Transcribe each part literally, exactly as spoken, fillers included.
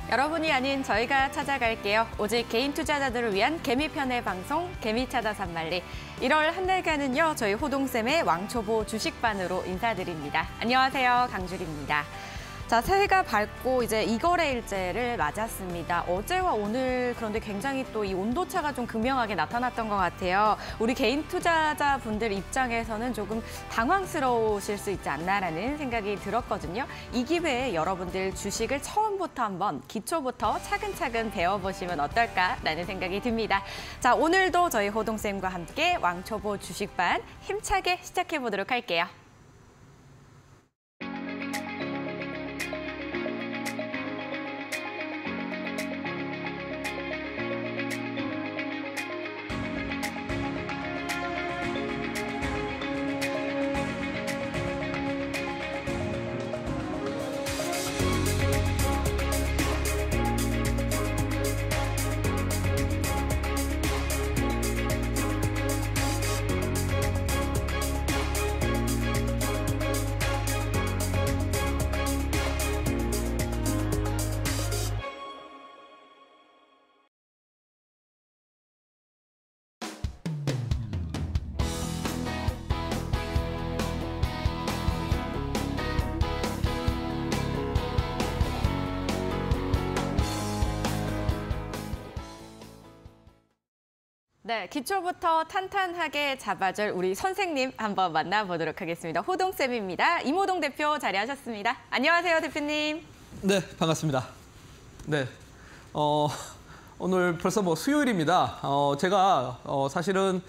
여러분이 아닌 저희가 찾아갈게요. 오직 개인 투자자들을 위한 개미편의 방송 개미찾아 산말리. 일월 한 달간은요. 저희 호동쌤의 왕초보 주식반으로 인사드립니다. 안녕하세요. 강주리입니다. 자, 새해가 밝고 이제 이거래일째를 맞았습니다. 어제와 오늘 그런데 굉장히 또 이 온도차가 좀 극명하게 나타났던 것 같아요. 우리 개인 투자자분들 입장에서는 조금 당황스러우실 수 있지 않나라는 생각이 들었거든요. 이 기회에 여러분들 주식을 처음부터 한번 기초부터 차근차근 배워보시면 어떨까라는 생각이 듭니다. 자, 오늘도 저희 호동쌤과 함께 왕초보 주식반 힘차게 시작해보도록 할게요. 네, 기초부터 탄탄하게 잡아줄 우리 선생님 한번 만나보도록 하겠습니다. 호동쌤입니다. 이모동 대표 자리하셨습니다. 안녕하세요, 대표님. 네, 반갑습니다. 네, 어, 오늘 벌써 뭐 수요일입니다. 어, 제가 어, 사실은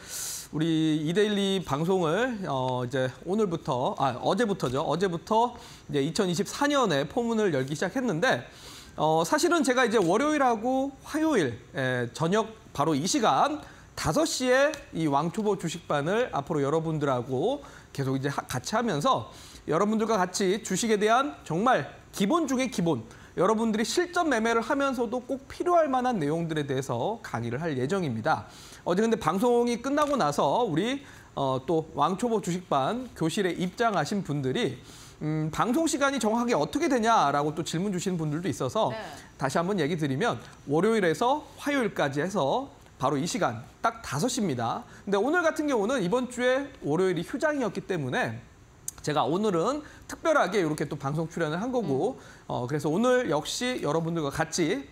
우리 이데일리 방송을 어, 이제 오늘부터, 아, 어제부터죠. 어제부터 이제 이천이십사 년에 포문을 열기 시작했는데, 어, 사실은 제가 이제 월요일하고 화요일 에, 저녁 바로 이 시간 다섯 시에 이 왕초보 주식반을 앞으로 여러분들하고 계속 이제 같이 하면서 여러분들과 같이 주식에 대한 정말 기본 중의 기본, 여러분들이 실전 매매를 하면서도 꼭 필요할 만한 내용들에 대해서 강의를 할 예정입니다. 어제 근데 방송이 끝나고 나서 우리 어, 또 왕초보 주식반 교실에 입장하신 분들이 음, 방송 시간이 정확하게 어떻게 되냐라고 또 질문 주시는 분들도 있어서 네. 다시 한번 얘기 드리면 월요일에서 화요일까지 해서 바로 이 시간 딱 다섯 시입니다. 근데 오늘 같은 경우는 이번 주에 월요일이 휴장이었기 때문에 제가 오늘은 특별하게 이렇게 또 방송 출연을 한 거고 음. 어, 그래서 오늘 역시 여러분들과 같이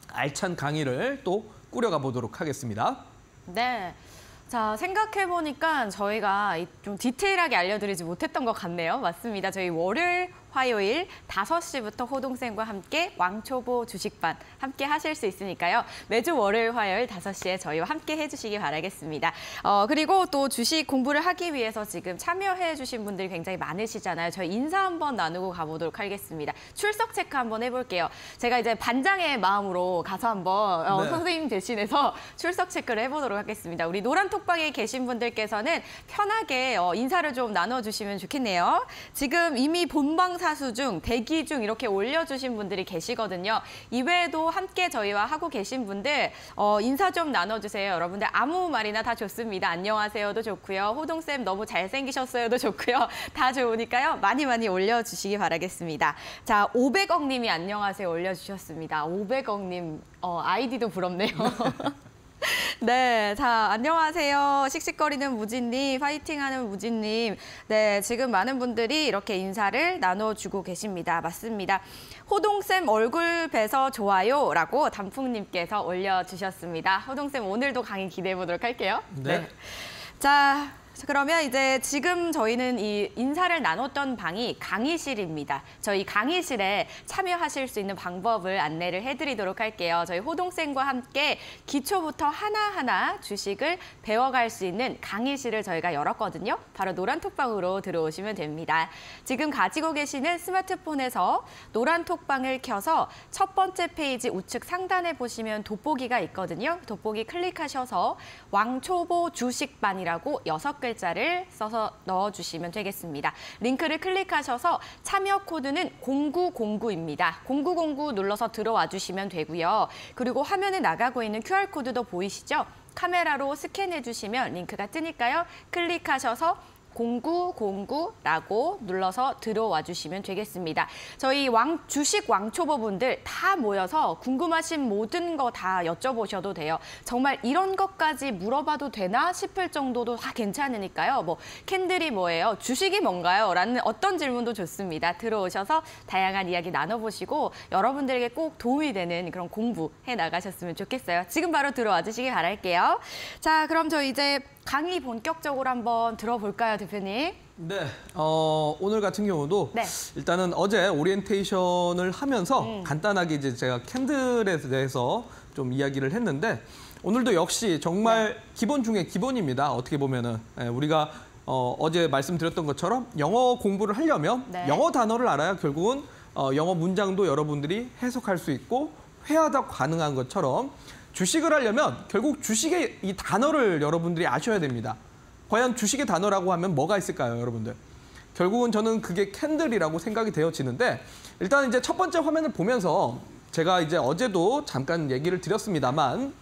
알찬 강의를 또 꾸려가 보도록 하겠습니다. 네. 자, 생각해보니까 저희가 좀 디테일하게 알려드리지 못했던 것 같네요. 맞습니다. 저희 월요일, 화요일 다섯 시부터 호동쌤과 함께 왕초보 주식반 함께 하실 수 있으니까요. 매주 월요일, 화요일 다섯 시에 저희와 함께 해주시기 바라겠습니다. 어, 그리고 또 주식 공부를 하기 위해서 지금 참여해 주신 분들이 굉장히 많으시잖아요. 저희 인사 한번 나누고 가보도록 하겠습니다. 출석 체크 한번 해볼게요. 제가 이제 반장의 마음으로 가서 한번 어, 네. 선생님 대신해서 출석 체크를 해보도록 하겠습니다. 우리 노란 톡방에 계신 분들께서는 편하게 어, 인사를 좀 나눠주시면 좋겠네요. 지금 이미 본방 사수 중, 대기 중 이렇게 올려주신 분들이 계시거든요. 이외에도 함께 저희와 하고 계신 분들 어, 인사 좀 나눠주세요. 여러분들 아무 말이나 다 좋습니다. 안녕하세요도 좋고요. 호동쌤 너무 잘생기셨어요도 좋고요. 다 좋으니까요. 많이 많이 올려주시기 바라겠습니다. 자, 오백억 님이 안녕하세요 올려주셨습니다. 오백억 님 어, 아이디도 부럽네요. 네, 자, 안녕하세요. 씩씩거리는 무진님, 파이팅하는 무진님. 네, 지금 많은 분들이 이렇게 인사를 나눠주고 계십니다. 맞습니다. 호동쌤 얼굴 뵈서 좋아요라고 단풍님께서 올려주셨습니다. 호동쌤 오늘도 강의 기대해보도록 할게요. 네. 네. 자. 그러면 이제 지금 저희는 이 인사를 나눴던 방이 강의실입니다. 저희 강의실에 참여하실 수 있는 방법을 안내를 해드리도록 할게요. 저희 호동쌤과 함께 기초부터 하나하나 주식을 배워갈 수 있는 강의실을 저희가 열었거든요. 바로 노란톡방으로 들어오시면 됩니다. 지금 가지고 계시는 스마트폰에서 노란톡방을 켜서 첫 번째 페이지 우측 상단에 보시면 돋보기가 있거든요. 돋보기 클릭하셔서 왕초보 주식반이라고 여섯 글 글자를 써서 넣어주시면 되겠습니다. 링크를 클릭하셔서 참여 코드는 공구공구입니다. 공구공구 눌러서 들어와 주시면 되고요. 그리고 화면에 나가고 있는 큐알코드도 보이시죠? 카메라로 스캔해 주시면 링크가 뜨니까요. 클릭하셔서 공구공구라고 눌러서 들어와 주시면 되겠습니다. 저희 왕 주식 왕초보분들 다 모여서 궁금하신 모든 거 다 여쭤보셔도 돼요. 정말 이런 것까지 물어봐도 되나 싶을 정도도 다 괜찮으니까요. 뭐 캔들이 뭐예요? 주식이 뭔가요? 라는 어떤 질문도 좋습니다. 들어오셔서 다양한 이야기 나눠보시고 여러분들에게 꼭 도움이 되는 그런 공부해 나가셨으면 좋겠어요. 지금 바로 들어와 주시기 바랄게요. 자, 그럼 저 이제 강의 본격적으로 한번 들어볼까요, 대표님? 네, 어, 오늘 같은 경우도 네. 일단은 어제 오리엔테이션을 하면서 음. 간단하게 이제 제가 캔들에 대해서 좀 이야기를 했는데 오늘도 역시 정말 네. 기본 중에 기본입니다. 어떻게 보면은 예, 우리가 어, 어제 말씀드렸던 것처럼 영어 공부를 하려면 네. 영어 단어를 알아야 결국은 어, 영어 문장도 여러분들이 해석할 수 있고 회화도 가능한 것처럼 주식을 하려면 결국 주식의 이 단어를 여러분들이 아셔야 됩니다. 과연 주식의 단어라고 하면 뭐가 있을까요, 여러분들? 결국은 저는 그게 캔들이라고 생각이 되어지는데 일단 이제 첫 번째 화면을 보면서 제가 이제 어제도 잠깐 얘기를 드렸습니다만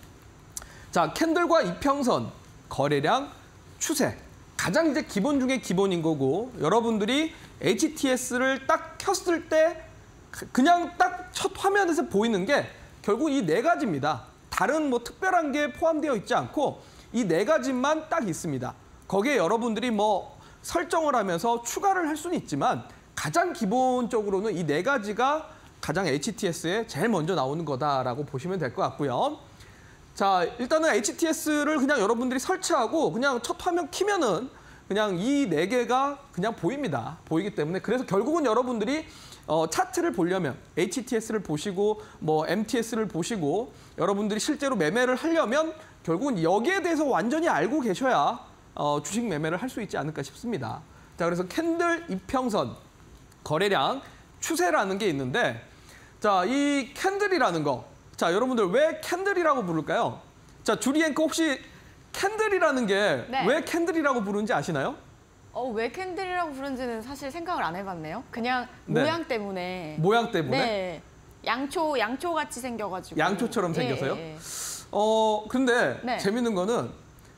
자, 캔들과 이평선, 거래량, 추세 가장 이제 기본 중에 기본인 거고 여러분들이 에이치티에스를 딱 켰을 때 그냥 딱 첫 화면에서 보이는 게 결국 이 네 가지입니다. 다른 뭐 특별한 게 포함되어 있지 않고 이 네 가지만 딱 있습니다. 거기에 여러분들이 뭐 설정을 하면서 추가를 할 수는 있지만 가장 기본적으로는 이 네 가지가 가장 에이치티에스에 제일 먼저 나오는 거다라고 보시면 될 것 같고요. 자, 일단은 에이치티에스를 그냥 여러분들이 설치하고 그냥 첫 화면 키면은 그냥 이 네 개가 그냥 보입니다. 보이기 때문에 그래서 결국은 여러분들이 어, 차트를 보려면 에이치티에스를 보시고 뭐 엠티에스를 보시고 여러분들이 실제로 매매를 하려면 결국은 여기에 대해서 완전히 알고 계셔야 어, 주식 매매를 할 수 있지 않을까 싶습니다. 자, 그래서 캔들, 이평선, 거래량, 추세라는 게 있는데 자, 이 캔들이라는 거. 자, 여러분들 왜 캔들이라고 부를까요? 자, 주리 앵커 혹시 캔들이라는 게 왜 네. 캔들이라고 부르는지 아시나요? 어, 왜 캔들이라고 부른지는 사실 생각을 안 해봤네요. 그냥 네. 모양 때문에. 모양 때문에? 네. 양초, 양초 같이 생겨가지고. 양초처럼 예, 생겨서요? 예, 예. 어, 근데 네. 재밌는 거는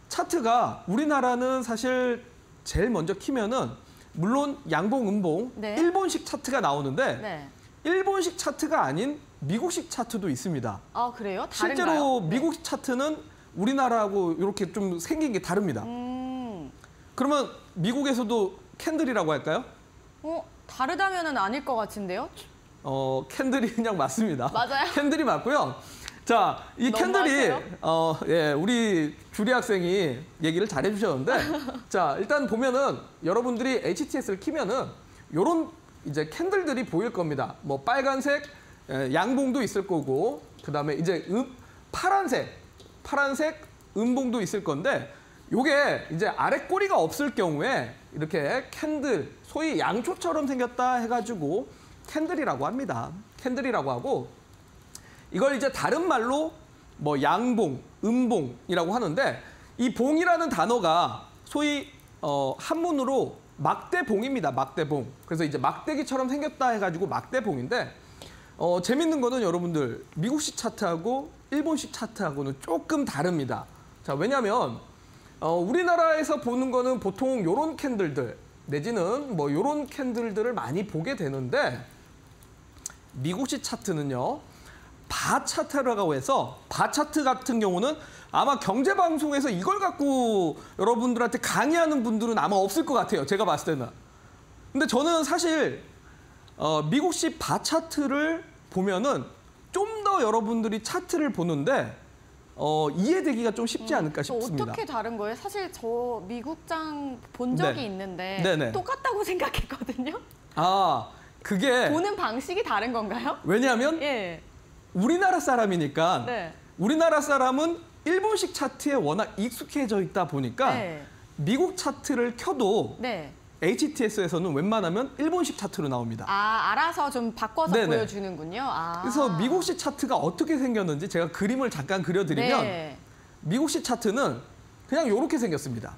차트가 우리나라는 사실 제일 먼저 키면은 물론 양봉, 음봉, 네. 일본식 차트가 나오는데 네. 일본식 차트가 아닌 미국식 차트도 있습니다. 아, 그래요? 다른가요? 실제로 네. 미국 차트는 우리나라하고 이렇게 좀 생긴 게 다릅니다. 음. 그러면 미국에서도 캔들이라고 할까요? 어, 다르다면은 아닐 것 같은데요? 어, 캔들이 그냥 맞습니다. 맞아요? 캔들이 맞고요. 자, 이 캔들이 너무하세요? 어, 예, 우리 주리 학생이 얘기를 잘 해주셨는데, 자, 일단 보면은 여러분들이 에이치티에스를 키면은 요런 이제 캔들들이 보일 겁니다. 뭐 빨간색, 예, 양봉도 있을 거고, 그 다음에 이제 음, 파란색, 파란색 음봉도 있을 건데, 요게 이제 아래 꼬리가 없을 경우에 이렇게 캔들, 소위 양초처럼 생겼다 해가지고 캔들이라고 합니다. 캔들이라고 하고 이걸 이제 다른 말로 뭐 양봉, 음봉이라고 하는데 이 봉이라는 단어가 소위 어, 한문으로 막대봉입니다. 막대봉. 그래서 이제 막대기처럼 생겼다 해가지고 막대봉인데 어, 재밌는 거는 여러분들 미국식 차트하고 일본식 차트하고는 조금 다릅니다. 자, 왜냐하면 어, 우리나라에서 보는 거는 보통 요런 캔들들 내지는 뭐 요런 캔들들을 많이 보게 되는데 미국식 차트는요. 바 차트라고 해서 바 차트 같은 경우는 아마 경제방송에서 이걸 갖고 여러분들한테 강의하는 분들은 아마 없을 것 같아요. 제가 봤을 때는. 근데 저는 사실 어, 미국식 바 차트를 보면은 좀 더 여러분들이 차트를 보는데 어, 이해되기가 좀 쉽지 않을까 싶습니다. 어떻게 다른 거예요? 사실 저 미국장 본 적이 네. 있는데 네네. 똑같다고 생각했거든요. 아, 그게 보는 방식이 다른 건가요? 왜냐하면 예. 우리나라 사람이니까 네. 우리나라 사람은 일본식 차트에 워낙 익숙해져 있다 보니까 네. 미국 차트를 켜도 네. 에이치티에스에서는 웬만하면 일본식 차트로 나옵니다. 아, 알아서 좀 바꿔서 네네. 보여주는군요. 아. 그래서 미국식 차트가 어떻게 생겼는지 제가 그림을 잠깐 그려드리면 네. 미국식 차트는 그냥 이렇게 생겼습니다.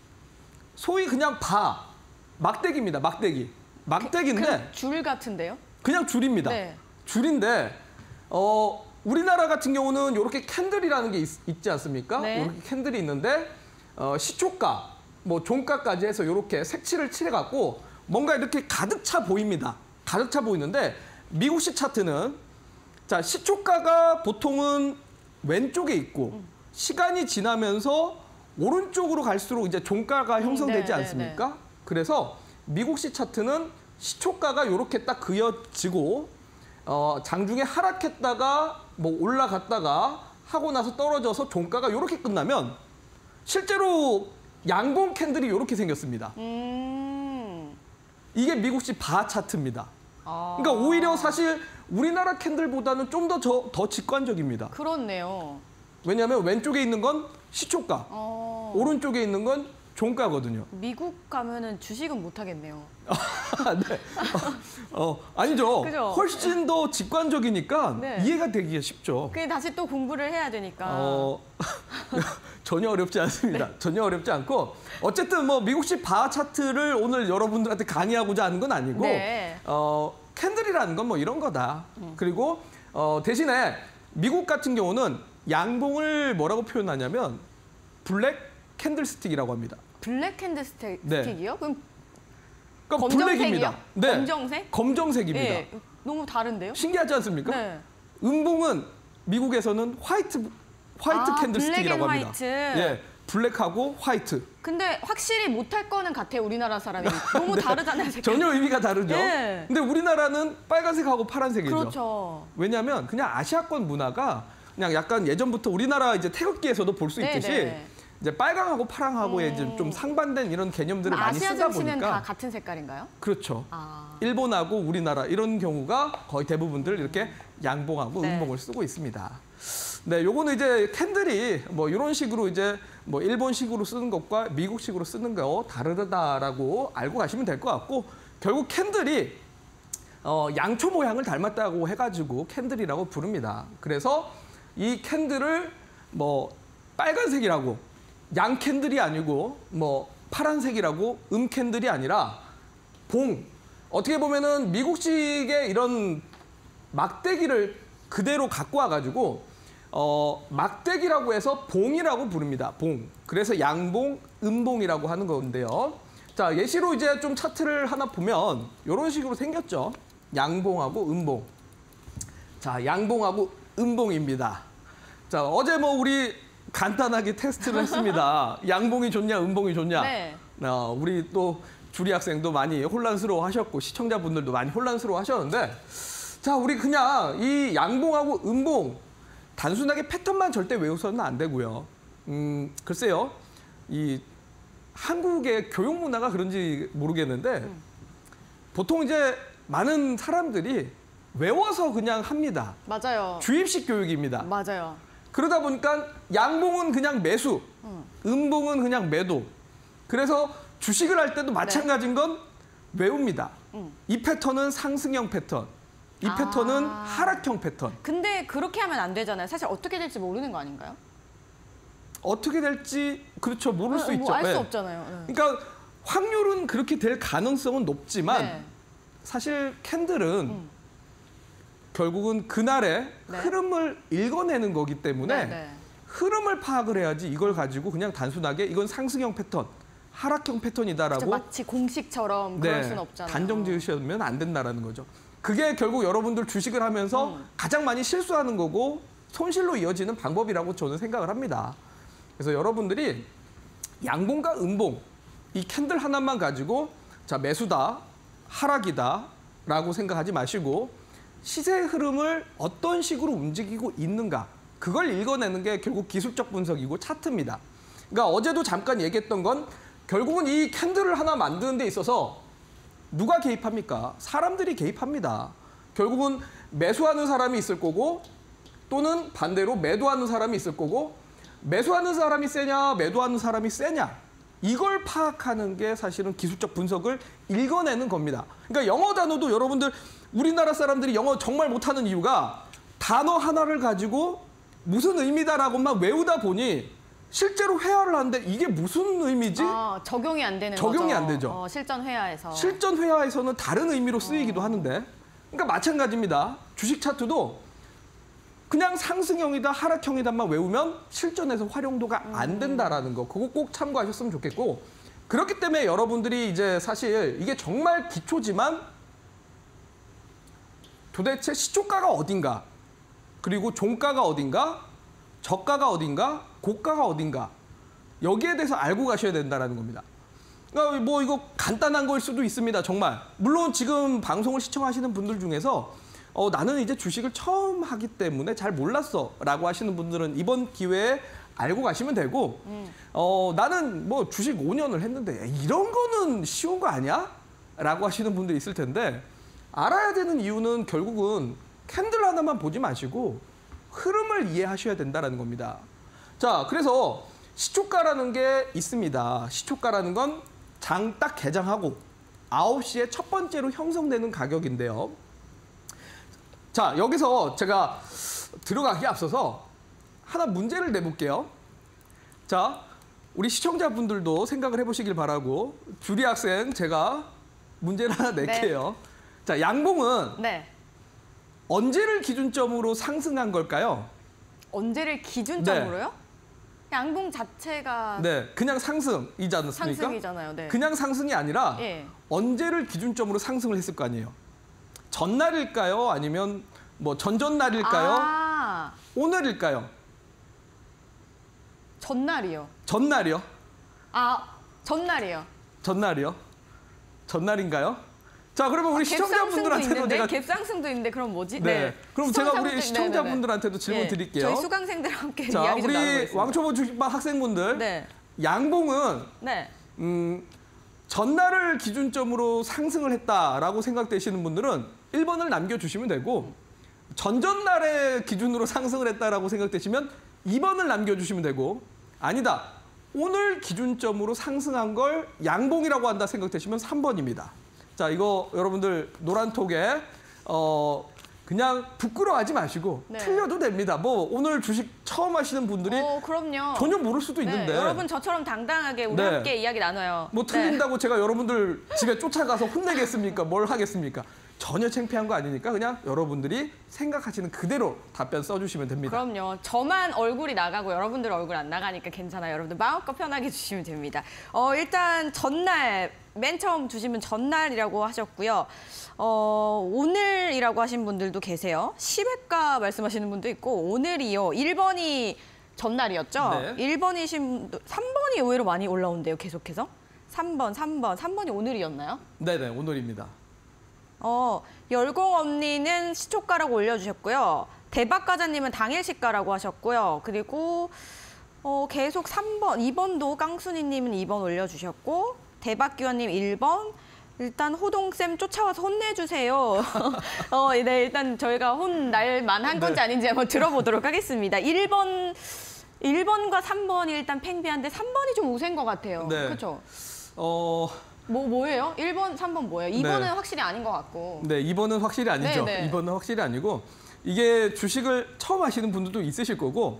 소위 그냥 바, 막대기입니다. 막대기. 막대기인데 그냥 줄 같은데요? 그냥 줄입니다. 네. 줄인데 어, 우리나라 같은 경우는 이렇게 캔들이라는 게 있, 지 않습니까? 네. 이렇게 캔들이 있는데 어, 시초가, 뭐 종가까지 해서 이렇게 색칠을 칠해갖고 뭔가 이렇게 가득 차 보입니다. 가득 차 보이는데 미국식 차트는 자 시초가가 보통은 왼쪽에 있고 음. 시간이 지나면서 오른쪽으로 갈수록 이제 종가가 형성되지 네, 네, 않습니까? 네. 그래서 미국식 차트는 시초가가 이렇게 딱 그어지고 어, 장중에 하락했다가 뭐 올라갔다가 하고 나서 떨어져서 종가가 이렇게 끝나면 실제로 양봉 캔들이 이렇게 생겼습니다. 음. 이게 미국식 바 차트입니다. 아. 그러니까 오히려 사실 우리나라 캔들보다는 좀 더 더 직관적입니다. 그렇네요. 왜냐하면 왼쪽에 있는 건 시초가, 어. 오른쪽에 있는 건 종가거든요. 미국 가면은 주식은 못 하겠네요. 네. 어, 어, 아니죠. 그죠? 훨씬 더 직관적이니까 네. 이해가 되기가 쉽죠. 그게 다시 또 공부를 해야 되니까. 어, 전혀 어렵지 않습니다. 네. 전혀 어렵지 않고 어쨌든 뭐 미국식 바 차트를 오늘 여러분들한테 강의하고자 하는 건 아니고 네. 어, 캔들이라는 건 뭐 이런 거다. 음. 그리고 어, 대신에 미국 같은 경우는 양봉을 뭐라고 표현하냐면 블랙 캔들스틱이라고 합니다. 블랙 캔들스틱이요? 네. 그럼 그러니까 검정색이요? 블랙입니다. 네. 검정색? 검정색입니다. 네. 너무 다른데요? 신기하지 않습니까? 네. 음봉은 미국에서는 화이트 화이트 아, 캔들스틱이라고 블랙 앤 합니다. 화이트. 예, 블랙하고 화이트. 근데 확실히 못할 거는 같아요, 우리나라 사람이. 너무 네. 다르잖아요, 색깔. 전혀 의미가 다르죠. 네. 근데 우리나라는 빨간색하고 파란색이죠. 그렇죠. 왜냐하면 그냥 아시아권 문화가 그냥 약간 예전부터 우리나라 이제 태극기에서도 볼 수 네, 있듯이 네. 이제 빨강하고 파랑하고의 음. 이제 좀 상반된 이런 개념들을 많이 아시아 쓰다 정치는 보니까 다 같은 색깔인가요? 그렇죠. 아. 일본하고 우리나라 이런 경우가 거의 대부분들 이렇게 양봉하고 네. 음봉을 쓰고 있습니다. 네, 요거는 이제 캔들이 뭐 이런 식으로 이제 뭐 일본식으로 쓰는 것과 미국식으로 쓰는 거 다르다라고 알고 가시면 될 것 같고 결국 캔들이 어, 양초 모양을 닮았다고 해가지고 캔들이라고 부릅니다. 그래서 이 캔들을 뭐 빨간색이라고 양 캔들이 아니고 뭐 파란색이라고 음 캔들이 아니라 봉 어떻게 보면은 미국식의 이런 막대기를 그대로 갖고 와가지고 어, 막대기라고 해서 봉이라고 부릅니다. 봉. 그래서 양봉, 음봉이라고 하는 건데요. 자, 예시로 이제 좀 차트를 하나 보면 이런 식으로 생겼죠. 양봉하고 음봉. 자, 양봉하고 음봉입니다. 자, 어제 뭐 우리 간단하게 테스트를 했습니다. 양봉이 좋냐, 음봉이 좋냐. 네. 어, 우리 또 주리 학생도 많이 혼란스러워 하셨고 시청자분들도 많이 혼란스러워 하셨는데 자, 우리 그냥 이 양봉하고 음봉 단순하게 패턴만 절대 외우서는 안 되고요. 음, 글쎄요. 이 한국의 교육 문화가 그런지 모르겠는데 음. 보통 이제 많은 사람들이 외워서 그냥 합니다. 맞아요. 주입식 교육입니다. 맞아요. 그러다 보니까 양봉은 그냥 매수, 음. 음봉은 그냥 매도. 그래서 주식을 할 때도 마찬가지인 건 외웁니다. 음. 이 패턴은 상승형 패턴, 이 아. 패턴은 하락형 패턴. 근데 그렇게 하면 안 되잖아요. 사실 어떻게 될지 모르는 거 아닌가요? 어떻게 될지 그렇죠 모를 수 있죠. 뭐 알 수 네. 없잖아요. 네. 그러니까 확률은 그렇게 될 가능성은 높지만 네. 사실 캔들은 음. 결국은 그날의 네. 흐름을 읽어내는 거기 때문에 네, 네. 흐름을 파악을 해야지 이걸 가지고 그냥 단순하게 이건 상승형 패턴, 하락형 패턴이다라고 진짜 마치 공식처럼 그럴 수는 없잖아요. 단정 지으시면 안 된다라는 거죠. 그게 결국 여러분들 주식을 하면서 음. 가장 많이 실수하는 거고 손실로 이어지는 방법이라고 저는 생각을 합니다. 그래서 여러분들이 양봉과 음봉 이 캔들 하나만 가지고 자 매수다, 하락이다라고 생각하지 마시고 시세 흐름을 어떤 식으로 움직이고 있는가 그걸 읽어내는 게 결국 기술적 분석이고 차트입니다. 그러니까 어제도 잠깐 얘기했던 건 결국은 이 캔들을 하나 만드는 데 있어서 누가 개입합니까? 사람들이 개입합니다. 결국은 매수하는 사람이 있을 거고 또는 반대로 매도하는 사람이 있을 거고 매수하는 사람이 세냐 매도하는 사람이 세냐 이걸 파악하는 게 사실은 기술적 분석을 읽어내는 겁니다. 그러니까 영어 단어도 여러분들 우리나라 사람들이 영어 정말 못하는 이유가 단어 하나를 가지고 무슨 의미다라고만 외우다 보니 실제로 회화를 하는데 이게 무슨 의미지? 아, 적용이 안 되는 적용이 거죠. 안 되죠. 어, 실전 회화에서. 실전 회화에서는 다른 의미로 쓰이기도 어. 하는데 그러니까 마찬가지입니다. 주식 차트도 그냥 상승형이다 하락형이다만 외우면 실전에서 활용도가 안 된다라는 거 그거 꼭 참고하셨으면 좋겠고 그렇기 때문에 여러분들이 이제 사실 이게 정말 기초지만 도대체 시초가가 어딘가, 그리고 종가가 어딘가, 저가가 어딘가, 고가가 어딘가, 여기에 대해서 알고 가셔야 된다는 겁니다. 그러니까 뭐 이거 간단한 걸 수도 있습니다. 정말. 물론 지금 방송을 시청하시는 분들 중에서 어, 나는 이제 주식을 처음 하기 때문에 잘 몰랐어 라고 하시는 분들은 이번 기회에 알고 가시면 되고 음. 어, 나는 뭐 주식 오 년을 했는데 이런 거는 쉬운 거 아니야? 라고 하시는 분들이 있을 텐데 알아야 되는 이유는 결국은 캔들 하나만 보지 마시고 흐름을 이해하셔야 된다는 겁니다. 자, 그래서 시초가라는 게 있습니다. 시초가라는 건 장 딱 개장하고 아홉 시에 첫 번째로 형성되는 가격인데요. 자, 여기서 제가 들어가기에 앞서서 하나 문제를 내볼게요. 자, 우리 시청자분들도 생각을 해보시길 바라고 주리 학생 제가 문제를 하나 낼게요. 네. 자, 양봉은 네. 언제를 기준점으로 상승한 걸까요? 언제를 기준점으로요? 네. 양봉 자체가 네, 그냥 상승이지 않습니까? 상승이잖아요. 네. 그냥 상승이 아니라 예. 언제를 기준점으로 상승을 했을 거 아니에요. 전날일까요? 아니면 뭐 전전날일까요? 아 오늘일까요? 전날이요. 전날이요? 아, 전날이요. 전날이요? 전날인가요? 자, 그러면 우리 아, 시청자분들한테도 있는데? 제가 갭상승도 있는데 그럼 뭐지? 네. 네. 그럼 제가 우리 시청자분들한테도 질문 네. 드릴게요. 저희 수강생들과 함께 자, 이야기 좀 나눠보겠습니다. 우리 왕초보 주식반 학생분들. 네. 양봉은 네. 음, 전날을 기준점으로 상승을 했다라고 생각되시는 분들은 일 번을 남겨주시면 되고 전전날의 기준으로 상승을 했다라고 생각되시면 이 번을 남겨주시면 되고 아니다. 오늘 기준점으로 상승한 걸 양봉이라고 한다 생각되시면 삼 번입니다. 자, 이거 여러분들 노란톡에 어 그냥 부끄러워하지 마시고 네. 틀려도 됩니다. 뭐 오늘 주식 처음 하시는 분들이 어, 그럼요. 전혀 모를 수도 네, 있는데 여러분 저처럼 당당하게 우리 네. 함께 이야기 나눠요. 뭐 틀린다고 네. 제가 여러분들 집에 쫓아가서 혼내겠습니까? 뭘 하겠습니까? 전혀 창피한 거 아니니까 그냥 여러분들이 생각하시는 그대로 답변 써주시면 됩니다. 그럼요. 저만 얼굴이 나가고 여러분들 얼굴 안 나가니까 괜찮아요. 여러분들 마음껏 편하게 주시면 됩니다. 어, 일단 전날, 맨 처음 주시면 전날이라고 하셨고요. 어, 오늘이라고 하신 분들도 계세요. 시백가 말씀하시는 분도 있고 오늘이요. 일 번이 전날이었죠? 네. 일 번이신 분도 삼 번이 의외로 많이 올라온대요. 계속해서. 삼 번, 삼 번. 삼 번이 오늘이었나요? 네네, 오늘입니다. 어, 열공엄니는 시초가라고 올려주셨고요. 대박과자님은 당일시가라고 하셨고요. 그리고 어, 계속 삼 번, 이 번도 깡순이님은 이 번 올려주셨고 대박기원님 일 번. 일단 호동쌤 쫓아와서 혼내주세요. 어, 네, 일단 저희가 혼날 만한 건지 네. 아닌지 한번 들어보도록 하겠습니다. 일 번, 일 번과 삼 번이 일단 팽배한데 삼 번이 좀 우세인 것 같아요. 네. 그렇죠? 어... 뭐, 뭐예요? 일 번, 삼 번 뭐예요? 이 번은 네. 확실히 아닌 것 같고. 네, 이 번은 확실히 아니죠. 네, 네. 이 번은 확실히 아니고 이게 주식을 처음 하시는 분들도 있으실 거고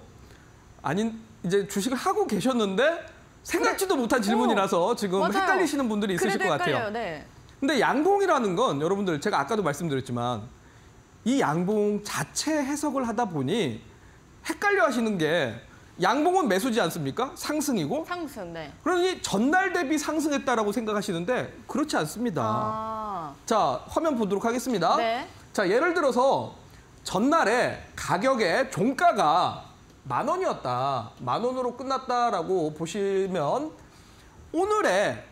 아닌 이제 주식을 하고 계셨는데 생각지도 못한 질문이라서 오, 지금 맞아요. 헷갈리시는 분들이 있으실 것 같아요. 헷갈려요, 네. 근데 양봉이라는 건 여러분들 제가 아까도 말씀드렸지만 이 양봉 자체 해석을 하다 보니 헷갈려 하시는 게 양봉은 매수지 않습니까? 상승이고. 상승, 네. 그러니 전날 대비 상승했다라고 생각하시는데 그렇지 않습니다. 아. 자, 화면 보도록 하겠습니다. 네. 자, 예를 들어서 전날에 가격의 종가가 만 원이었다. 만 원으로 끝났다라고 보시면 오늘의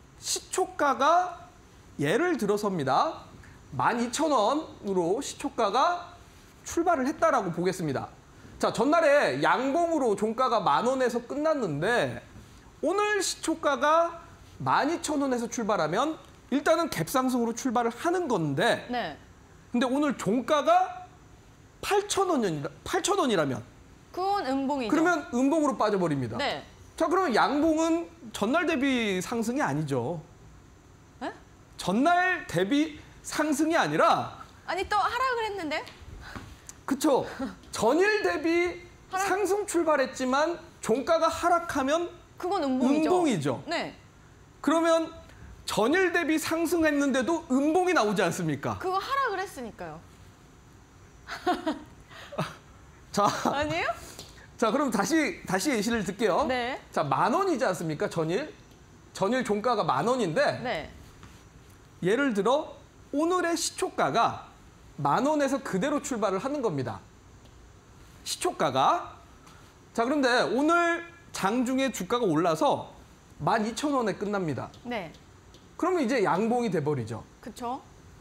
시초가가 예를 들어서입니다. 만 이천 원으로 시초가가 출발을 했다라고 보겠습니다. 자, 전날에 양봉으로 종가가 만 원에서 끝났는데 오늘 시초가가 만 이천 원에서 출발하면 일단은 갭상승으로 출발을 하는 건데 네. 근데 오늘 종가가 팔천 원이라, 팔천 원이라면 그건 음봉이죠. 그러면 음봉으로 빠져버립니다. 네. 자, 그러면 양봉은 전날 대비 상승이 아니죠. 네? 전날 대비 상승이 아니라 아니 또 하락을 했는데? 그쵸. 전일 대비 하락- 상승 출발했지만 종가가 하락하면 그건 음봉이죠. 음봉이죠. 네. 그러면 전일 대비 상승했는데도 음봉이 나오지 않습니까? 그거 하락을 했으니까요. 자, 아니에요? 자, 그럼 다시 다시 예시를 들게요. 네. 자, 만 원이지 않습니까? 전일. 전일 종가가 만 원인데 네. 예를 들어 오늘의 시초가가 만 원에서 그대로 출발을 하는 겁니다. 시초가가. 자, 그런데 오늘 장중에 주가가 올라서 만 이천 원에 끝납니다. 네. 그러면 이제 양봉이 돼버리죠. 그쵸.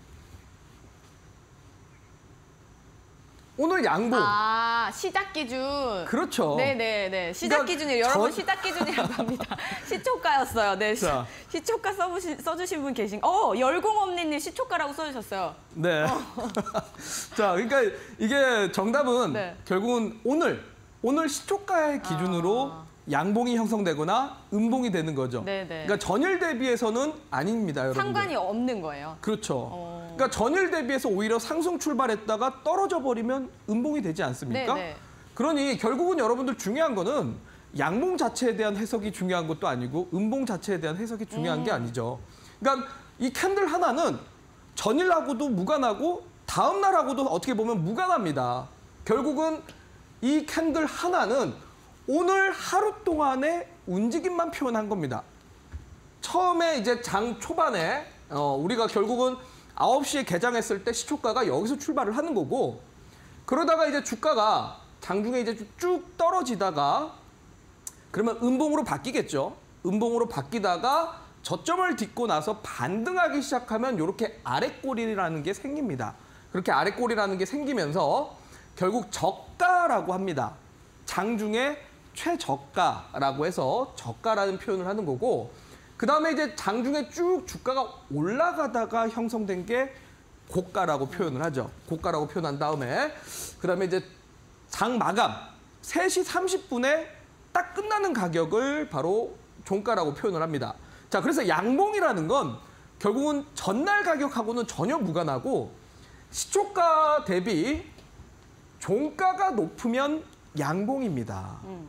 오늘 양봉. 아, 시작 기준. 그렇죠. 네네네. 시작 그러니까 기준이 여러분 전- 시작 기준이라고 합니다. 시초가였어요. 네. 시, 자. 시초가 써보신, 써주신 분 계신. 어, 열공업리님 시초가라고 써주셨어요. 네. 자, 그러니까 이게 정답은 네. 결국은 오늘, 오늘 시초가의 기준으로 아. 양봉이 형성되거나 음봉이 되는 거죠. 네네. 그러니까 전일 대비해서는 아닙니다, 여러분들. 상관이 없는 거예요. 그렇죠. 어. 그러니까 전일 대비해서 오히려 상승 출발했다가 떨어져 버리면 음봉이 되지 않습니까? 네네. 그러니 결국은 여러분들 중요한 거는 양봉 자체에 대한 해석이 중요한 것도 아니고 음봉 자체에 대한 해석이 중요한 음. 게 아니죠. 그러니까 이 캔들 하나는 전일하고도 무관하고 다음 날하고도 어떻게 보면 무관합니다. 결국은 이 캔들 하나는 오늘 하루 동안의 움직임만 표현한 겁니다. 처음에 이제 장 초반에 어, 우리가 결국은 아홉 시에 개장했을 때 시초가가 여기서 출발을 하는 거고, 그러다가 이제 주가가 장중에 이제 쭉 떨어지다가 그러면 음봉으로 바뀌겠죠. 음봉으로 바뀌다가 저점을 딛고 나서 반등하기 시작하면 이렇게 아랫꼬리라는 게 생깁니다. 그렇게 아랫꼬리라는 게 생기면서 결국 저가라고 합니다. 장중에 최저가라고 해서 저가라는 표현을 하는 거고, 그 다음에 이제 장중에 쭉 주가가 올라가다가 형성된 게 고가라고 표현을 하죠. 고가라고 표현한 다음에 그 다음에 이제 장 마감 세 시 삼십 분에 딱 끝나는 가격을 바로 종가라고 표현을 합니다. 자, 그래서 양봉이라는 건 결국은 전날 가격하고는 전혀 무관하고 시초가 대비 종가가 높으면 양봉입니다. 음.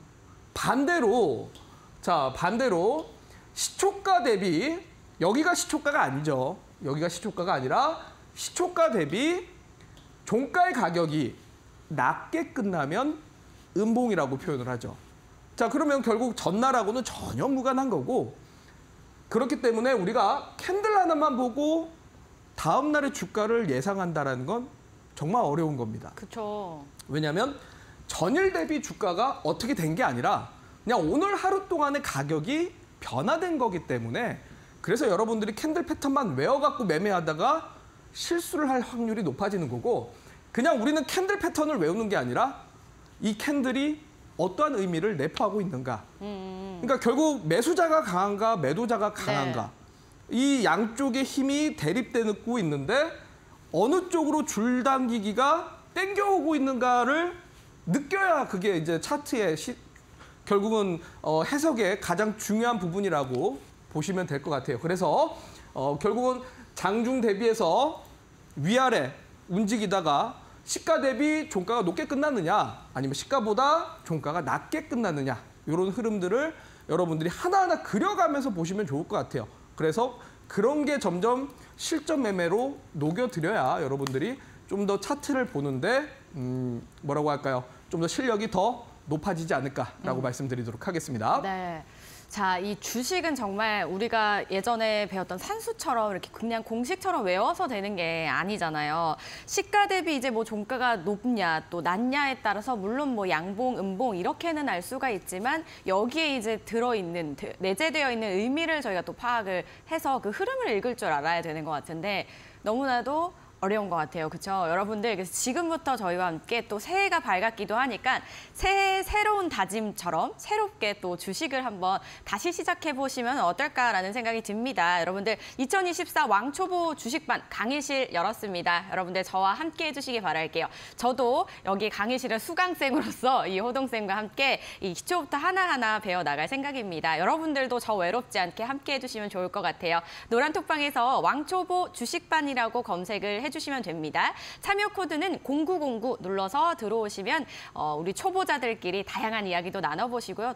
반대로, 자, 반대로 시초가 대비, 여기가 시초가가 아니죠. 여기가 시초가가 아니라 시초가 대비 종가의 가격이 낮게 끝나면 음봉이라고 표현을 하죠. 자, 그러면 결국 전날하고는 전혀 무관한 거고, 그렇기 때문에 우리가 캔들 하나만 보고 다음 날의 주가를 예상한다는 건 정말 어려운 겁니다. 그쵸. 왜냐하면 전일 대비 주가가 어떻게 된 게 아니라 그냥 오늘 하루 동안의 가격이 변화된 거기 때문에, 그래서 여러분들이 캔들 패턴만 외워갖고 매매하다가 실수를 할 확률이 높아지는 거고, 그냥 우리는 캔들 패턴을 외우는 게 아니라 이 캔들이 어떠한 의미를 내포하고 있는가. 음. 그러니까 결국 매수자가 강한가 매도자가 강한가. 네. 이 양쪽의 힘이 대립되고 있는데 어느 쪽으로 줄당기기가 땡겨오고 있는가를 느껴야 그게 이제 차트의 시, 결국은 어, 해석의 가장 중요한 부분이라고 보시면 될 것 같아요. 그래서 어, 결국은 장중 대비해서 위아래 움직이다가 시가 대비 종가가 높게 끝났느냐, 아니면 시가보다 종가가 낮게 끝났느냐, 이런 흐름들을 여러분들이 하나하나 그려가면서 보시면 좋을 것 같아요. 그래서 그런 게 점점 실전 매매로 녹여드려야 여러분들이 좀 더 차트를 보는데 음, 뭐라고 할까요? 좀 더 실력이 더 높아지지 않을까라고 음. 말씀드리도록 하겠습니다. 네. 자, 이 주식은 정말 우리가 예전에 배웠던 산수처럼 이렇게 그냥 공식처럼 외워서 되는 게 아니잖아요. 시가 대비 이제 뭐 종가가 높냐 또 낮냐에 따라서 물론 뭐 양봉, 음봉 이렇게는 알 수가 있지만 여기에 이제 들어있는, 내재되어 있는 의미를 저희가 또 파악을 해서 그 흐름을 읽을 줄 알아야 되는 것 같은데 너무나도 어려운 것 같아요. 그렇죠? 여러분들 그래서 지금부터 저희와 함께 또 새해가 밝았기도 하니까 새해 새로운 다짐처럼 새롭게 또 주식을 한번 다시 시작해 보시면 어떨까라는 생각이 듭니다. 여러분들 이천이십사 왕초보 주식반 강의실 열었습니다. 여러분들 저와 함께 해주시기 바랄게요. 저도 여기 강의실은 수강생으로서 이 호동쌤과 함께 이 기초부터 하나하나 배워나갈 생각입니다. 여러분들도 저 외롭지 않게 함께 해주시면 좋을 것 같아요. 노란톡방에서 왕초보 주식반이라고 검색을 해주시면 됩니다. 참여 코드는 공구공구 눌러서 들어오시면 어, 우리 초보자들끼리 다양한 이야기도 나눠보시고요. 또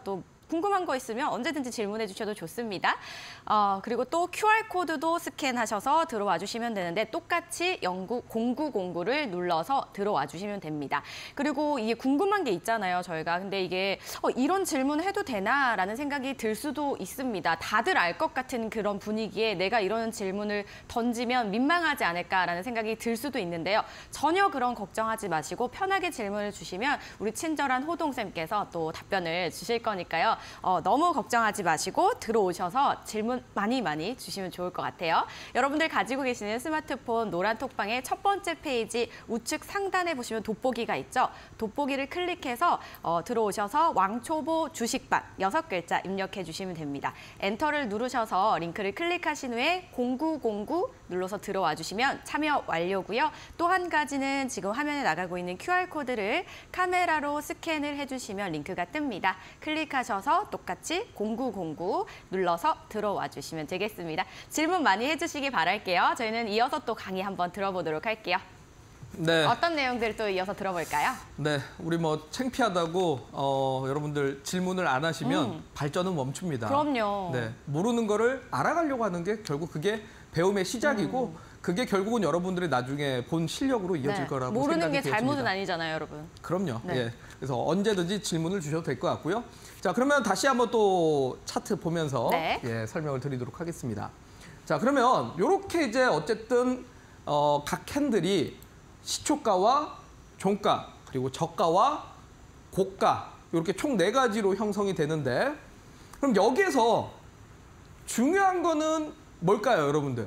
궁금한 거 있으면 언제든지 질문해 주셔도 좋습니다. 어, 그리고 또 큐알코드도 스캔하셔서 들어와 주시면 되는데 똑같이 공구공구를 눌러서 들어와 주시면 됩니다. 그리고 이게 궁금한 게 있잖아요, 저희가. 근데 이게 어, 이런 질문 해도 되나라는 생각이 들 수도 있습니다. 다들 알 것 같은 그런 분위기에 내가 이런 질문을 던지면 민망하지 않을까라는 생각이 들 수도 있는데요. 전혀 그런 걱정하지 마시고 편하게 질문을 주시면 우리 친절한 호동쌤께서 또 답변을 주실 거니까요. 어, 너무 걱정하지 마시고 들어오셔서 질문 많이 많이 주시면 좋을 것 같아요. 여러분들 가지고 계시는 스마트폰 노란 톡방의 첫 번째 페이지 우측 상단에 보시면 돋보기가 있죠. 돋보기를 클릭해서 어, 들어오셔서 왕초보 주식반 여섯 글자 입력해 주시면 됩니다. 엔터를 누르셔서 링크를 클릭하신 후에 공구공구 눌러서 들어와 주시면 참여 완료고요. 또 한 가지는 지금 화면에 나가고 있는 큐알코드를 카메라로 스캔을 해주시면 링크가 뜹니다. 클릭하셔서 똑같이 공구공구 눌러서 들어와 주시면 되겠습니다. 질문 많이 해주시기 바랄게요. 저희는 이어서 또 강의 한번 들어보도록 할게요. 네. 어떤 내용들 또 이어서 들어볼까요? 네, 우리 뭐 창피하다고 어, 여러분들 질문을 안 하시면 음. 발전은 멈춥니다. 그럼요. 네, 모르는 거를 알아가려고 하는 게 결국 그게 배움의 시작이고 음. 그게 결국은 여러분들이 나중에 본 실력으로 이어질 네. 거라고 모르는 생각이 게 되었습니다. 잘못은 아니잖아요, 여러분. 그럼요. 네. 예. 그래서 언제든지 질문을 주셔도 될 것 같고요. 자, 그러면 다시 한번 또 차트 보면서 네. 예, 설명을 드리도록 하겠습니다. 자, 그러면 이렇게 이제 어쨌든 어, 각 캔들이 시초가와 종가 그리고 저가와 고가 이렇게 총 네 가지로 형성이 되는데 그럼 여기에서 중요한 거는 뭘까요, 여러분들?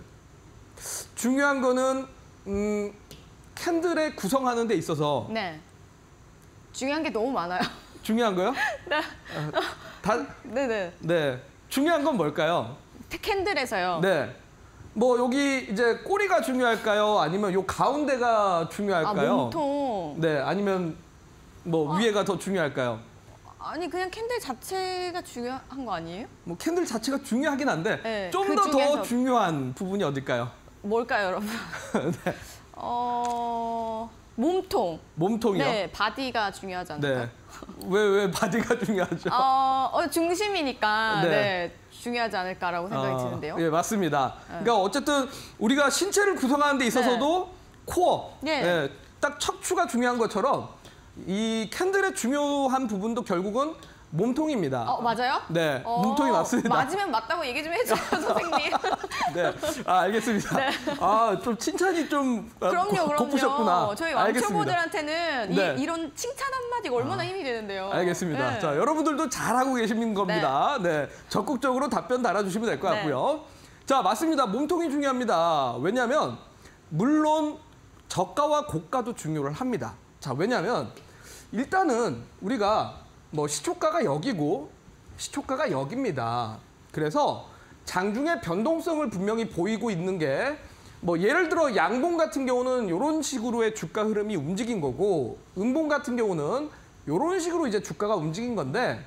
중요한 거는 음, 캔들의 구성하는 데 있어서 네. 중요한 게 너무 많아요. 중요한 거요? 네. 어, 다, 네네. 네. 중요한 건 뭘까요? 캔들에서요. 네. 뭐 여기 이제 꼬리가 중요할까요? 아니면 요 가운데가 아, 중요할까요? 몸통. 네. 아니면 뭐 아. 위에가 더 중요할까요? 아니 그냥 캔들 자체가 중요한 거 아니에요? 뭐 캔들 자체가 중요하긴 한데 네, 좀 그 더 더 중에서. 중요한 부분이 어딜까요? 뭘까요, 여러분? 네. 어 몸통. 몸통이요. 네, 바디가 중요하지 않을까요? 네. 왜, 왜 바디가 중요하죠? 어, 어, 중심이니까 네. 네. 중요하지 않을까라고 생각이 어, 드는데요. 예, 맞습니다. 네. 그러니까 어쨌든 우리가 신체를 구성하는 데 있어서도 코어, 네. 예, 딱 척추가 중요한 것처럼 이 캔들의 중요한 부분도 결국은 몸통입니다. 어, 맞아요? 네, 어, 몸통이 맞습니다. 맞으면 맞다고 얘기 좀 해줘요, 선생님. 네, 아, 알겠습니다. 네. 아, 좀 칭찬이 좀 아, 그럼요, 고- 그럼요. 고프셨구나. 저희 알겠습니다. 왕초보들한테는 네. 이, 이런 칭찬 한마디가 얼마나 힘이 되는데요. 알겠습니다. 네. 자, 여러분들도 잘하고 계신 겁니다. 네. 적극적으로 답변 달아주시면 될 것 네. 같고요. 자, 맞습니다. 몸통이 중요합니다. 왜냐하면 물론 저가와 고가도 중요를 합니다. 자, 왜냐하면 일단은 우리가 뭐 시초가가 여기고 시초가가 여기입니다. 그래서 장중의 변동성을 분명히 보이고 있는 게 뭐 예를 들어 양봉 같은 경우는 이런 식으로의 주가 흐름이 움직인 거고 음봉 같은 경우는 이런 식으로 이제 주가가 움직인 건데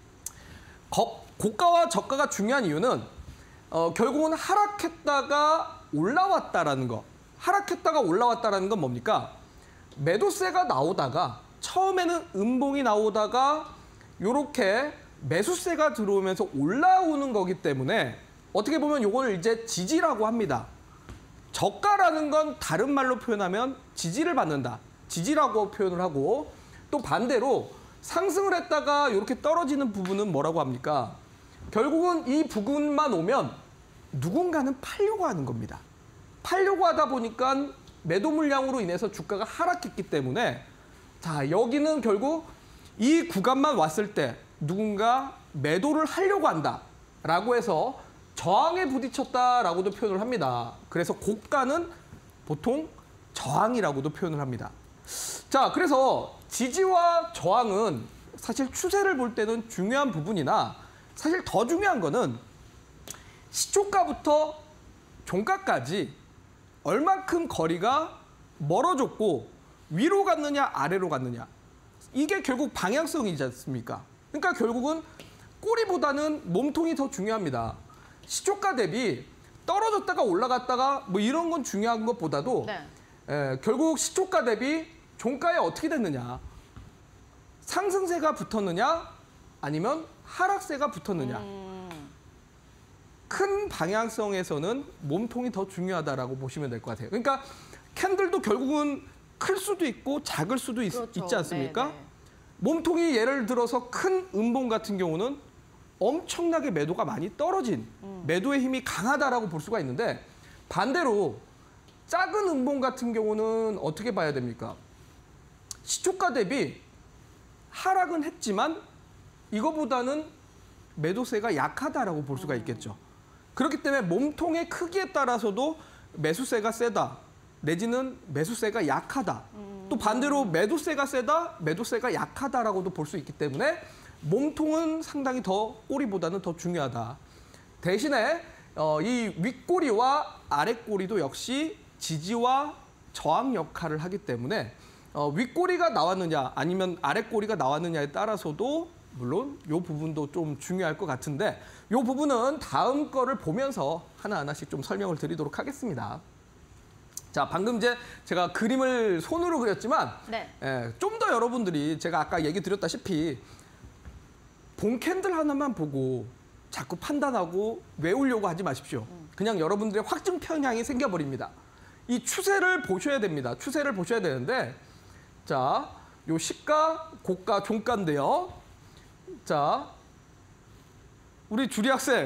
거, 고가와 저가가 중요한 이유는 어, 결국은 하락했다가 올라왔다라는 거. 하락했다가 올라왔다라는 건 뭡니까? 매도세가 나오다가 처음에는 음봉이 나오다가 이렇게 매수세가 들어오면서 올라오는 거기 때문에 어떻게 보면 이걸 이제 지지라고 합니다. 저가라는 건 다른 말로 표현하면 지지를 받는다. 지지라고 표현을 하고 또 반대로 상승을 했다가 이렇게 떨어지는 부분은 뭐라고 합니까? 결국은 이 부분만 오면 누군가는 팔려고 하는 겁니다. 팔려고 하다 보니까 매도 물량으로 인해서 주가가 하락했기 때문에 자, 여기는 결국 이 구간만 왔을 때 누군가 매도를 하려고 한다라고 해서 저항에 부딪혔다라고도 표현을 합니다. 그래서 고가는 보통 저항이라고도 표현을 합니다. 자, 그래서 지지와 저항은 사실 추세를 볼 때는 중요한 부분이나 사실 더 중요한 거는 시초가부터 종가까지 얼만큼 거리가 멀어졌고 위로 갔느냐 아래로 갔느냐 이게 결국 방향성이지 않습니까? 그러니까 결국은 꼬리보다는 몸통이 더 중요합니다. 시초가 대비 떨어졌다가 올라갔다가 뭐 이런 건 중요한 것보다도 네. 에, 결국 시초가 대비 종가에 어떻게 됐느냐 상승세가 붙었느냐 아니면 하락세가 붙었느냐. 음. 큰 방향성에서는 몸통이 더 중요하다라고 보시면 될 것 같아요. 그러니까 캔들도 결국은 클 수도 있고 작을 수도 있, 그렇죠. 있지 않습니까? 네네. 몸통이 예를 들어서 큰 음봉 같은 경우는 엄청나게 매도가 많이 떨어진 음. 매도의 힘이 강하다라고 볼 수가 있는데 반대로 작은 음봉 같은 경우는 어떻게 봐야 됩니까? 시초가 대비 하락은 했지만 이거보다는 매도세가 약하다라고 볼 수가 있겠죠. 그렇기 때문에 몸통의 크기에 따라서도 매수세가 세다 내지는 매수세가 약하다. 또 반대로 매도세가 세다, 매도세가 약하다라고도 볼 수 있기 때문에 몸통은 상당히 더 꼬리보다는 더 중요하다. 대신에 어, 이 윗꼬리와 아랫꼬리도 역시 지지와 저항 역할을 하기 때문에 어, 윗꼬리가 나왔느냐 아니면 아랫꼬리가 나왔느냐에 따라서도 물론 이 부분도 좀 중요할 것 같은데 이 부분은 다음 거를 보면서 하나하나씩 좀 설명을 드리도록 하겠습니다. 자, 방금 이제 제가 그림을 손으로 그렸지만 네. 예, 좀 더 여러분들이 제가 아까 얘기 드렸다시피 본 캔들 하나만 보고 자꾸 판단하고 외우려고 하지 마십시오. 그냥 여러분들의 확증 편향이 생겨버립니다. 이 추세를 보셔야 됩니다. 추세를 보셔야 되는데 자, 요 시가, 고가, 종가인데요. 자, 우리 주리 학생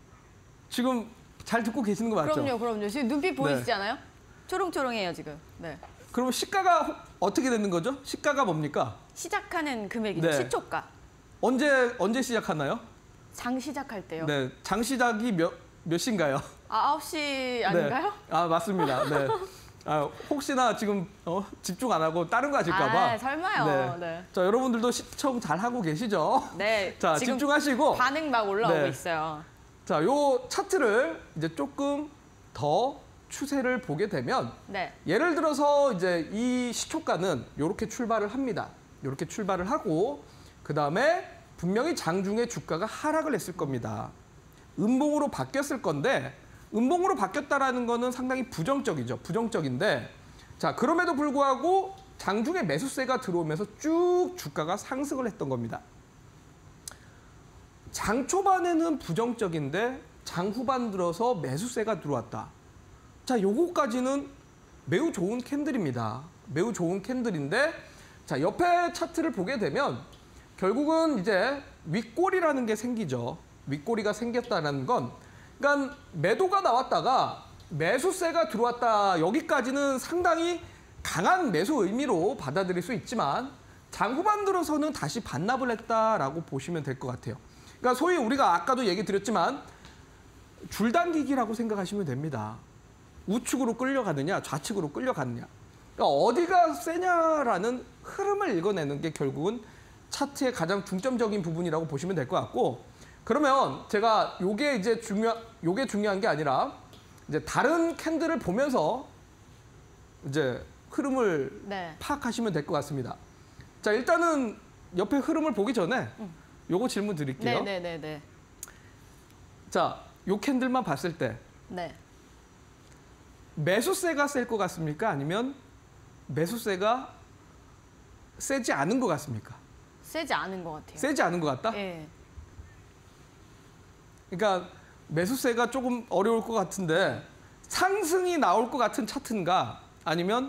지금 잘 듣고 계시는 거 맞죠? 그럼요, 그럼요. 지금 눈빛 보이시지 네. 않아요? 초롱초롱해요, 지금. 네. 그러면 시가가 어떻게 되는 거죠? 시가가 뭡니까? 시작하는 금액이죠. 네. 시초가. 언제 언제 시작하나요? 장 시작할 때요. 네, 장 시작이 몇 몇 시인가요? 아, 아홉 시 아닌가요? 네. 아, 맞습니다. 네. 아, 혹시나 지금 어, 집중 안 하고 다른 거 하실까 봐. 아, 설마요. 네. 네. 자, 여러분들도 시청 잘 하고 계시죠? 네. 자, 지금 집중하시고. 반응 막 올라오고 네. 있어요. 자, 요 차트를 이제 조금 더 추세를 보게 되면 네. 예를 들어서 이제 이 시초가는 이렇게 출발을 합니다. 이렇게 출발을 하고 그다음에 분명히 장중에 주가가 하락을 했을 겁니다. 음봉으로 바뀌었을 건데 음봉으로 바뀌었다라는 거는 상당히 부정적이죠. 부정적인데 자, 그럼에도 불구하고 장중에 매수세가 들어오면서 쭉 주가가 상승을 했던 겁니다. 장 초반에는 부정적인데 장 후반 들어서 매수세가 들어왔다. 자, 요거까지는 매우 좋은 캔들입니다. 매우 좋은 캔들인데 자, 옆에 차트를 보게 되면 결국은 이제 윗꼬리라는 게 생기죠. 윗꼬리가 생겼다는 건 그러니까 매도가 나왔다가 매수세가 들어왔다. 여기까지는 상당히 강한 매수 의미로 받아들일 수 있지만 장 후반 들어서는 다시 반납을 했다라고 보시면 될 것 같아요. 그러니까 소위 우리가 아까도 얘기 드렸지만 줄당기기라고 생각하시면 됩니다. 우측으로 끌려가느냐 좌측으로 끌려가느냐. 그러니까 어디가 세냐라는 흐름을 읽어내는 게 결국은 차트의 가장 중점적인 부분이라고 보시면 될 것 같고 그러면 제가 요게 이제 중요 요게 중요한 게 아니라 이제 다른 캔들을 보면서 이제 흐름을 네. 파악하시면 될 것 같습니다. 자, 일단은 옆에 흐름을 보기 전에 요거 질문 드릴게요. 네, 네, 네, 네. 자, 요 캔들만 봤을 때 네. 매수세가 셀 것 같습니까? 아니면 매수세가 세지 않은 것 같습니까? 세지 않은 것 같아요. 세지 않은 것 같다? 예. 그러니까 매수세가 조금 어려울 것 같은데 상승이 나올 것 같은 차트인가? 아니면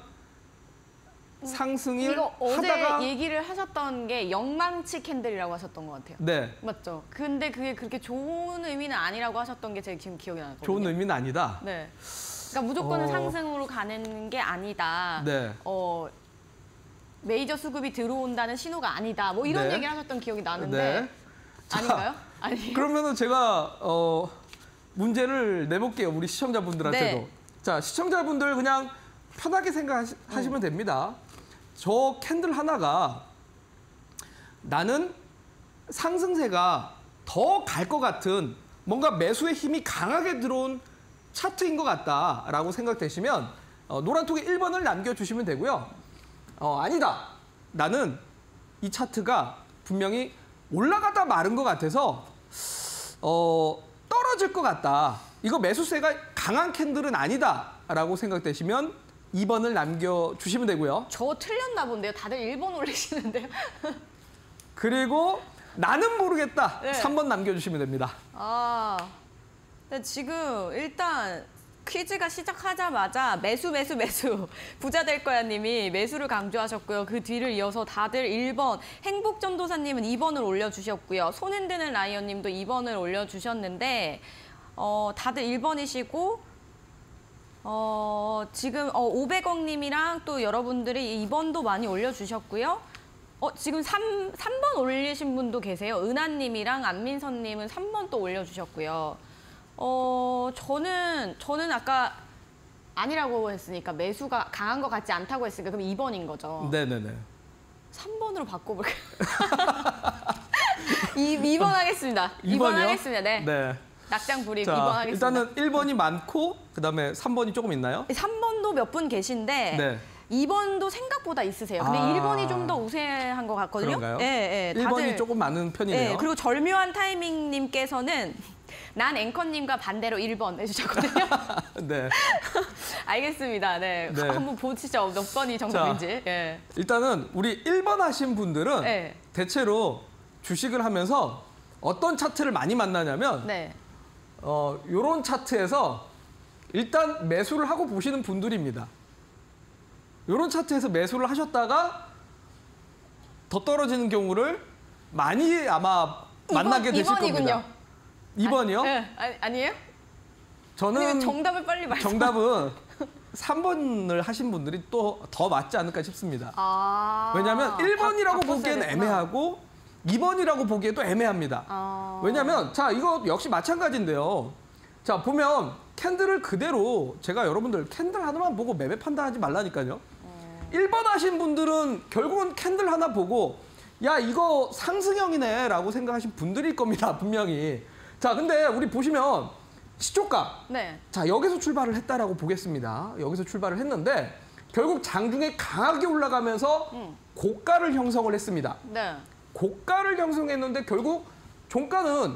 상승을 이거 어제 하다가 얘기를 하셨던 게 영망치 캔들이라고 하셨던 것 같아요. 네, 맞죠? 근데 그게 그렇게 좋은 의미는 아니라고 하셨던 게 제가 지금 기억이 나거든요. 좋은 의미는 아니다. 네. 그러니까 무조건 어. 상승으로 가는 게 아니다. 네. 어, 메이저 수급이 들어온다는 신호가 아니다. 뭐 이런 네. 얘기를 하셨던 기억이 나는데 네. 자, 아닌가요? 아니에요? 그러면은 제가 어, 문제를 내볼게요. 우리 시청자분들한테도. 네. 자, 시청자분들 그냥 편하게 생각하시면 음. 됩니다. 저 캔들 하나가 나는 상승세가 더 갈 것 같은 뭔가 매수의 힘이 강하게 들어온 차트인 것 같다라고 생각되시면 어, 노란통에 일 번을 남겨주시면 되고요. 어, 아니다. 나는 이 차트가 분명히 올라가다 마른 것 같아서 어, 떨어질 것 같다. 이거 매수세가 강한 캔들은 아니다라고 생각되시면 이 번을 남겨주시면 되고요. 저 틀렸나 본데요. 다들 일 번 올리시는데요. 그리고 나는 모르겠다. 네. 삼 번 남겨주시면 됩니다. 아, 근데 지금 일단 퀴즈가 시작하자마자 매수, 매수, 매수. 부자 될 거야 님이 매수를 강조하셨고요. 그 뒤를 이어서 다들 일 번, 행복전도사님은 이 번을 올려주셨고요. 손 흔드는 라이언 님도 이 번을 올려주셨는데, 어, 다들 일 번이시고, 어, 지금 어, 오백억 님이랑 또 여러분들이 이 번도 많이 올려주셨고요. 어, 지금 삼, 삼 번 올리신 분도 계세요. 은하님이랑 안민선님은 삼 번 또 올려주셨고요. 어, 저는, 저는 아까 아니라고 했으니까 매수가 강한 것 같지 않다고 했으니까 그럼 이 번인 거죠. 네네네. 삼 번으로 바꿔볼게요. 이, 이 번 하겠습니다. 이 번 하겠습니다. 네. 네. 낙장 부리고 자, 이 번 하겠습니다. 일단은 일 번이 많고 그다음에 삼 번이 조금 있나요? 삼 번도 몇 분 계신데 네. 이 번도 생각보다 있으세요. 근데 아, 일 번이 좀 더 우세한 것 같거든요. 그런가요? 네, 네, 일 번이 조금 많은 편이네요. 네, 그리고 절묘한 타이밍님께서는 난 앵커님과 반대로 일 번 해주셨거든요. 네. 알겠습니다. 네. 네. 한번 보시죠. 몇 번이 정답인지. 자, 예. 일단은 우리 일 번 하신 분들은 네. 대체로 주식을 하면서 어떤 차트를 많이 만나냐면 네. 어, 요런 차트에서 일단 매수를 하고 보시는 분들입니다. 요런 차트에서 매수를 하셨다가 더 떨어지는 경우를 많이 아마 만나게 되실 겁니다. 이 번이군요. 이 번이요? 네. 아니, 아니에요? 저는 정답을 빨리 말씀. 정답은 삼 번을 하신 분들이 또 더 맞지 않을까 싶습니다. 아. 왜냐하면 일 번이라고 바, 보기엔 됐구나. 애매하고 이 번이라고 보기에도 애매합니다. 아. 왜냐하면 자 이거 역시 마찬가지인데요. 자 보면 캔들을 그대로 제가 여러분들 캔들 하나만 보고 매매 판단하지 말라니까요. 음. 일 번 하신 분들은 결국은 캔들 하나 보고 야 이거 상승형이네 라고 생각하신 분들일 겁니다. 분명히. 자 근데 우리 보시면 시초가 네. 자 여기서 출발을 했다라고 보겠습니다. 여기서 출발을 했는데 결국 장중에 강하게 올라가면서 음. 고가를 형성을 했습니다. 네. 고가를 형성했는데 결국 종가는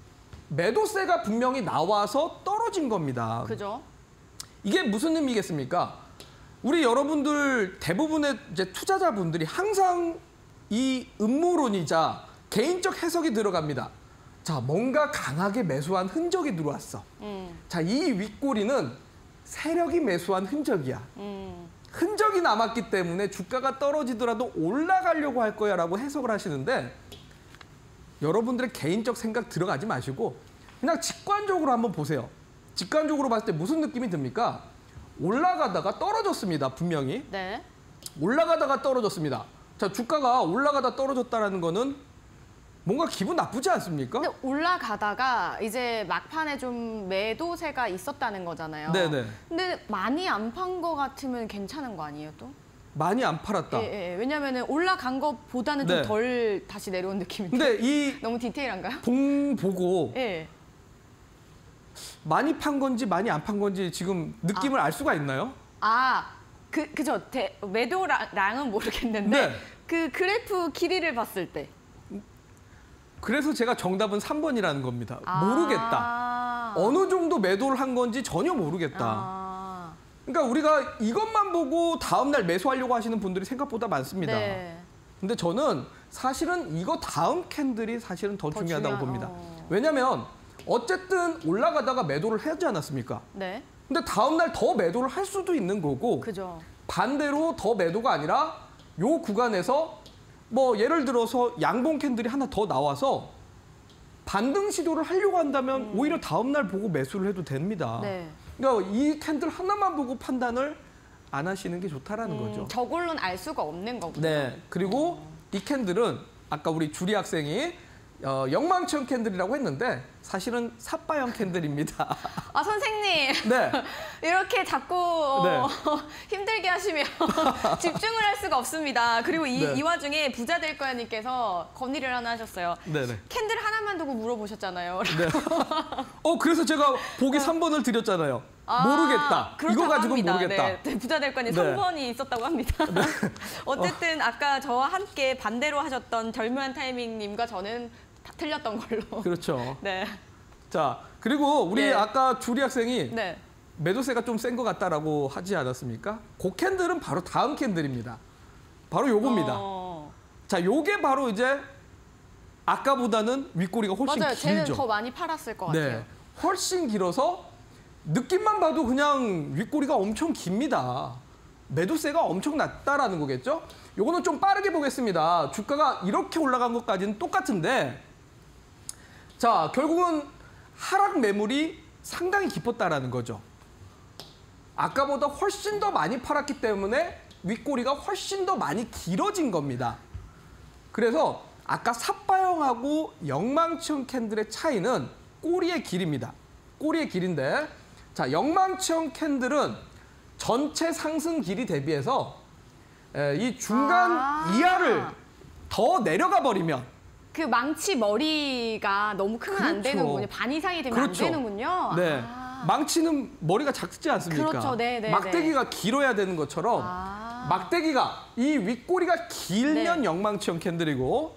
매도세가 분명히 나와서 떨어진 겁니다. 그죠? 이게 무슨 의미겠습니까? 우리 여러분들 대부분의 이제 투자자분들이 항상 이 음모론이자 개인적 해석이 들어갑니다. 자, 뭔가 강하게 매수한 흔적이 들어왔어. 음. 자, 이 윗꼬리는 세력이 매수한 흔적이야. 음. 흔적이 남았기 때문에 주가가 떨어지더라도 올라가려고 할 거야라고 해석을 하시는데 여러분들의 개인적 생각 들어가지 마시고 그냥 직관적으로 한번 보세요. 직관적으로 봤을 때 무슨 느낌이 듭니까? 올라가다가 떨어졌습니다. 분명히. 네. 올라가다가 떨어졌습니다. 자, 주가가 올라가다 떨어졌다는 거는 뭔가 기분 나쁘지 않습니까? 근데 올라가다가 이제 막판에 좀 매도세가 있었다는 거잖아요. 네네. 근데 많이 안 판 거 같으면 괜찮은 거 아니에요, 또? 많이 안 팔았다. 예, 예. 왜냐면은 올라간 것보다는 네. 좀 덜 다시 내려온 느낌인데. 근데 이 너무 디테일한가요? 봉 보고 예. 많이 판 건지 많이 안 판 건지 지금 느낌을 알 수가 있나요? 아, 그 그죠. 대, 매도랑은 모르겠는데 네. 그 그래프 길이를 봤을 때 그래서 제가 정답은 삼 번이라는 겁니다. 아. 모르겠다. 어느 정도 매도를 한 건지 전혀 모르겠다. 아. 그러니까 우리가 이것만 보고 다음 날 매수하려고 하시는 분들이 생각보다 많습니다. 네. 근데 저는 사실은 이거 다음 캔들이 사실은 더, 더 중요하다고 중요한- 봅니다. 어. 왜냐하면 어쨌든 올라가다가 매도를 하지 않았습니까? 네. 근데 다음 날 더 매도를 할 수도 있는 거고 그죠. 반대로 더 매도가 아니라 요 구간에서 뭐 예를 들어서 양봉 캔들이 하나 더 나와서 반등 시도를 하려고 한다면 음. 오히려 다음 날 보고 매수를 해도 됩니다. 네. 그러니까 이 캔들 하나만 보고 판단을 안 하시는 게 좋다라는 음, 거죠. 저걸로는 알 수가 없는 거군요. 네. 그리고 이 캔들은 아까 우리 주리 학생이 어, 영망청 캔들이라고 했는데 사실은 삿바형 캔들입니다. 아, 선생님. 네. 이렇게 자꾸 어, 네. 힘들게 하시면 집중을 할 수가 없습니다. 그리고 이, 네. 이 와중에 부자 될 거야 님께서 건의를 하나 하셨어요. 네네. 캔들 하나만 두고 물어보셨잖아요. 네. 어, 그래서 제가 보기 삼 번을 드렸잖아요. 아, 모르겠다. 이거 그렇다고 가지고 합니다. 모르겠다. 네, 네, 부자 될 거니 네. 삼 번이 있었다고 합니다. 어쨌든 아까 저와 함께 반대로 하셨던 절묘한 타이밍님과 저는 다 틀렸던 걸로. 그렇죠. 네. 자, 그리고 우리 네. 아까 주리 학생이 네. 매도세가 좀 센 것 같다라고 하지 않았습니까? 그 캔들은 바로 다음 캔들입니다. 바로 요겁니다. 어, 자, 요게 바로 이제 아까보다는 윗꼬리가 훨씬 맞아요. 길죠. 쟤는 더 많이 팔았을 것 같아요. 네, 훨씬 길어서 느낌만 봐도 그냥 윗꼬리가 엄청 깁니다. 매도세가 엄청 낮다라는 거겠죠? 요거는 좀 빠르게 보겠습니다. 주가가 이렇게 올라간 것까지는 똑같은데 자, 결국은 하락 매물이 상당히 깊었다라는 거죠. 아까보다 훨씬 더 많이 팔았기 때문에 윗꼬리가 훨씬 더 많이 길어진 겁니다. 그래서 아까 삿바형하고 영망치형 캔들의 차이는 꼬리의 길이입니다. 꼬리의 길인데 자, 영망치형 캔들은 전체 상승 길이 대비해서 이 중간 아. 이하를 더 내려가 버리면 그 망치 머리가 너무 크면 안 그렇죠. 되는군요. 반 이상이 되면 그렇죠. 안 되는군요. 네. 아. 망치는 머리가 작지 않습니까? 그렇죠. 네, 네, 막대기가 길어야 되는 것처럼 아. 막대기가 이 윗꼬리가 길면 네. 영망치형 캔들이고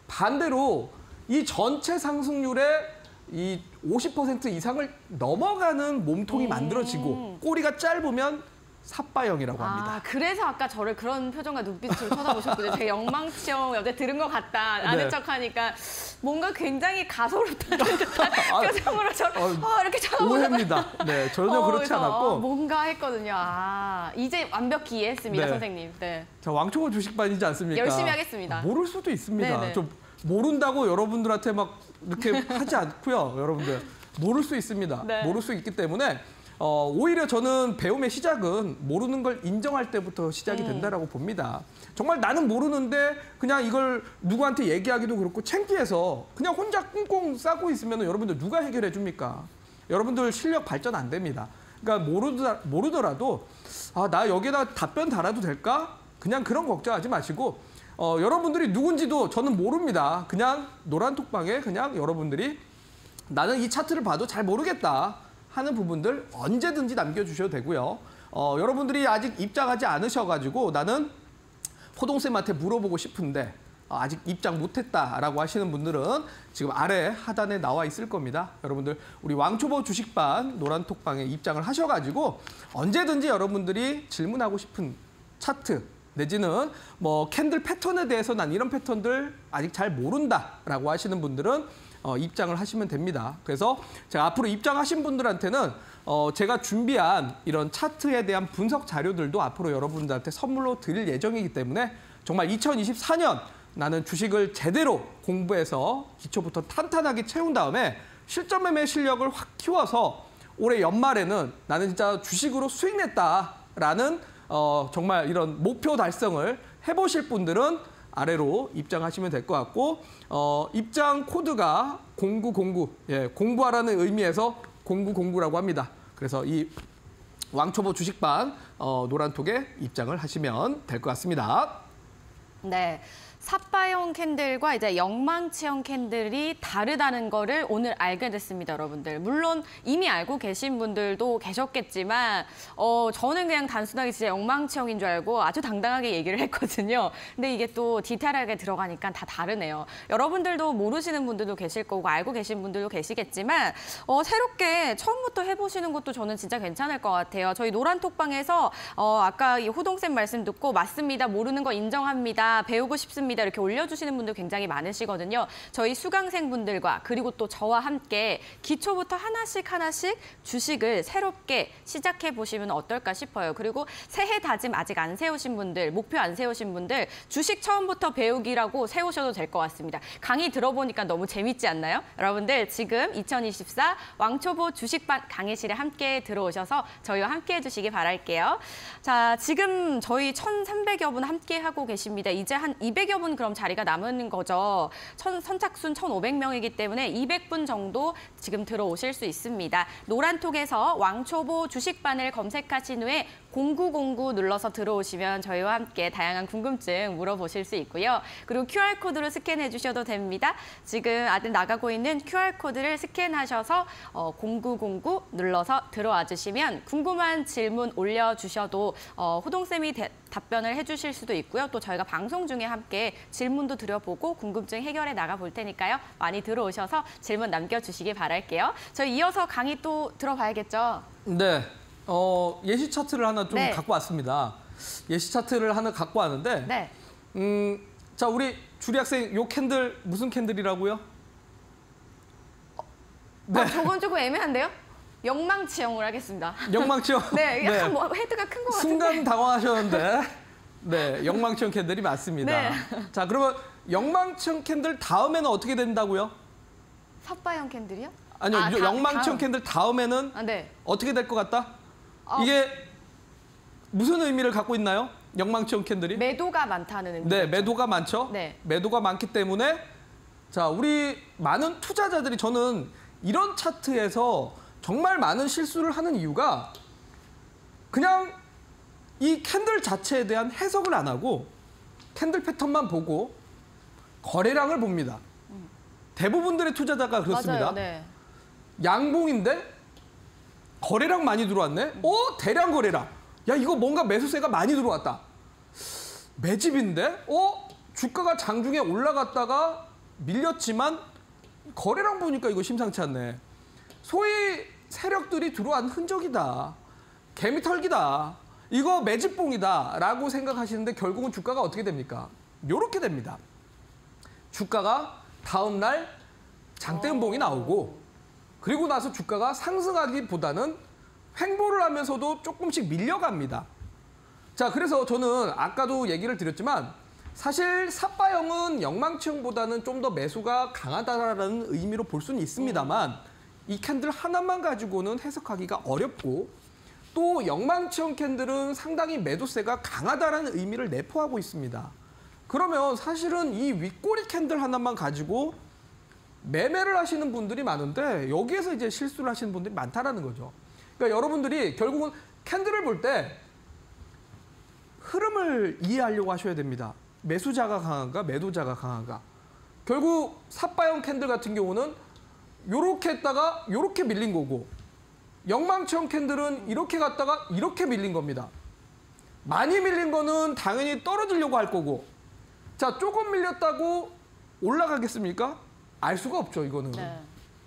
반대로 이 전체 상승률의 이 오십 퍼센트 이상을 넘어가는 몸통이 음. 만들어지고 꼬리가 짧으면 삿바형이라고 합니다. 아, 그래서 아까 저를 그런 표정과 눈빛으로 쳐다보셨군요. 제가 영망치형 옆에 들은 것 같다. 아는 네. 척하니까 뭔가 굉장히 가소롭다는 듯한 아, 표정으로 저 어, 어, 이렇게 쳐다보다가 오해입니다. 네, 전혀 어, 그렇지 그래서 않았고 뭔가 했거든요. 아, 이제 완벽히 이해했습니다, 네. 선생님. 네. 자, 왕초보 주식반이지 않습니까? 열심히 하겠습니다. 모를 수도 있습니다. 네네. 좀 모른다고 여러분들한테 막 이렇게 하지 않고요. 여러분들 모를 수 있습니다. 네. 모를 수 있기 때문에 어, 오히려 저는 배움의 시작은 모르는 걸 인정할 때부터 시작이 음. 된다라고 봅니다. 정말 나는 모르는데 그냥 이걸 누구한테 얘기하기도 그렇고 창피해서 그냥 혼자 꽁꽁 싸고 있으면 여러분들 누가 해결해 줍니까? 여러분들 실력 발전 안 됩니다. 그러니까 모르더, 모르더라도 아, 나 여기다 답변 달아도 될까? 그냥 그런 걱정하지 마시고 어, 여러분들이 누군지도 저는 모릅니다. 그냥 노란톡방에 그냥 여러분들이 나는 이 차트를 봐도 잘 모르겠다 하는 부분들 언제든지 남겨주셔도 되고요. 어, 여러분들이 아직 입장하지 않으셔가지고 나는 호동쌤한테 물어보고 싶은데 어, 아직 입장 못했다라고 하시는 분들은 지금 아래 하단에 나와 있을 겁니다. 여러분들 우리 왕초보 주식반 노란톡방에 입장을 하셔가지고 언제든지 여러분들이 질문하고 싶은 차트 내지는 뭐 캔들 패턴에 대해서 난 이런 패턴들 아직 잘 모른다라고 하시는 분들은 어, 입장을 하시면 됩니다. 그래서 제가 앞으로 입장하신 분들한테는 어, 제가 준비한 이런 차트에 대한 분석 자료들도 앞으로 여러분들한테 선물로 드릴 예정이기 때문에 정말 이천이십사 년 나는 주식을 제대로 공부해서 기초부터 탄탄하게 채운 다음에 실전 매매 실력을 확 키워서 올해 연말에는 나는 진짜 주식으로 수익 냈다라는 어, 정말 이런 목표 달성을 해보실 분들은 아래로 입장하시면 될 것 같고 어, 입장 코드가 공구공구, 예, 공부하라는 의미에서 공구공구라고 합니다. 그래서 이 왕초보 주식반 어, 노란톡에 입장을 하시면 될 것 같습니다. 네. 삿바형 캔들과 이제 영망치형 캔들이 다르다는 거를 오늘 알게 됐습니다, 여러분들. 물론 이미 알고 계신 분들도 계셨겠지만 어, 저는 그냥 단순하게 진짜 영망치형인 줄 알고 아주 당당하게 얘기를 했거든요. 근데 이게 또 디테일하게 들어가니까 다 다르네요. 여러분들도 모르시는 분들도 계실 거고 알고 계신 분들도 계시겠지만 어, 새롭게 처음부터 해보시는 것도 저는 진짜 괜찮을 것 같아요. 저희 노란톡방에서 어, 아까 이 호동쌤 말씀 듣고 맞습니다, 모르는 거 인정합니다, 배우고 싶습니다 이렇게 올려주시는 분들 굉장히 많으시거든요. 저희 수강생분들과 그리고 또 저와 함께 기초부터 하나씩 하나씩 주식을 새롭게 시작해 보시면 어떨까 싶어요. 그리고 새해 다짐 아직 안 세우신 분들, 목표 안 세우신 분들 주식 처음부터 배우기라고 세우셔도 될 것 같습니다. 강의 들어보니까 너무 재밌지 않나요? 여러분들 지금 이천이십사 왕초보 주식반 강의실에 함께 들어오셔서 저희와 함께 해주시기 바랄게요. 자, 지금 저희 천삼백여 분 함께 하고 계십니다. 이제 한 이백여 분 그럼 자리가 남은 거죠. 천, 선착순 천오백 명이기 때문에 이백 분 정도 지금 들어오실 수 있습니다. 노란톡에서 왕초보 주식반을 검색하신 후에 공구공구 눌러서 들어오시면 저희와 함께 다양한 궁금증 물어보실 수 있고요. 그리고 큐알코드로 스캔해 주셔도 됩니다. 지금 아들 나가고 있는 큐알코드를 스캔하셔서 어, 공구공구 눌러서 들어와 주시면 궁금한 질문 올려주셔도 어, 호동쌤이 대, 답변을 해주실 수도 있고요. 또 저희가 방송 중에 함께 질문도 드려보고 궁금증 해결해 나가 볼 테니까요. 많이 들어오셔서 질문 남겨주시기 바랄게요. 저희 이어서 강의 또 들어봐야겠죠? 네, 어, 예시 차트를 하나 좀 네. 갖고 왔습니다. 예시 차트를 하나 갖고 왔는데 네. 음, 자, 우리 주리 학생, 요 캔들 무슨 캔들이라고요? 네. 아, 저건 조금 애매한데요? 영망치형으로 하겠습니다. 영망치형? 네, 약간 네. 뭐 헤드가 큰 것 같은데. 순간 당황하셨는데. 네, 영망치형 캔들이 맞습니다. 네. 자, 그러면 영망치형 캔들 다음에는 어떻게 된다고요? 삿바형 캔들이요? 아니요, 아, 영망치형 다음. 캔들 다음에는 아, 네. 어떻게 될 것 같다? 어. 이게 무슨 의미를 갖고 있나요? 영망치형 캔들이? 매도가 많다는 의미. 네, 매도가 많죠. 네. 매도가 많기 때문에 자, 우리 많은 투자자들이 저는 이런 차트에서 정말 많은 실수를 하는 이유가 그냥 이 캔들 자체에 대한 해석을 안 하고 캔들 패턴만 보고 거래량을 봅니다. 대부분들의 투자자가 그렇습니다. 맞아요, 네. 양봉인데 거래량 많이 들어왔네? 어? 대량 거래량. 야, 이거 뭔가 매수세가 많이 들어왔다. 매집인데? 어? 주가가 장중에 올라갔다가 밀렸지만 거래량 보니까 이거 심상치 않네. 소위 세력들이 들어온 흔적이다. 개미털기다. 이거 매집봉이다 라고 생각하시는데 결국은 주가가 어떻게 됩니까? 요렇게 됩니다. 주가가 다음 날 장대음봉이 나오고 그리고 나서 주가가 상승하기보다는 횡보를 하면서도 조금씩 밀려갑니다. 자, 그래서 저는 아까도 얘기를 드렸지만 사실 삿바형은 영망치형보다는 좀 더 매수가 강하다라는 의미로 볼 수는 있습니다만 이 캔들 하나만 가지고는 해석하기가 어렵고 또 영망치형 캔들은 상당히 매도세가 강하다라는 의미를 내포하고 있습니다. 그러면 사실은 이 윗꼬리 캔들 하나만 가지고 매매를 하시는 분들이 많은데 여기에서 이제 실수를 하시는 분들이 많다라는 거죠. 그러니까 여러분들이 결국은 캔들을 볼 때 흐름을 이해하려고 하셔야 됩니다. 매수자가 강한가 매도자가 강한가. 결국 삿바형 캔들 같은 경우는 이렇게 했다가 이렇게 밀린 거고 영망치형 캔들은 이렇게 갔다가 이렇게 밀린 겁니다. 많이 밀린 거는 당연히 떨어지려고 할 거고 자, 조금 밀렸다고 올라가겠습니까? 알 수가 없죠, 이거는. 네.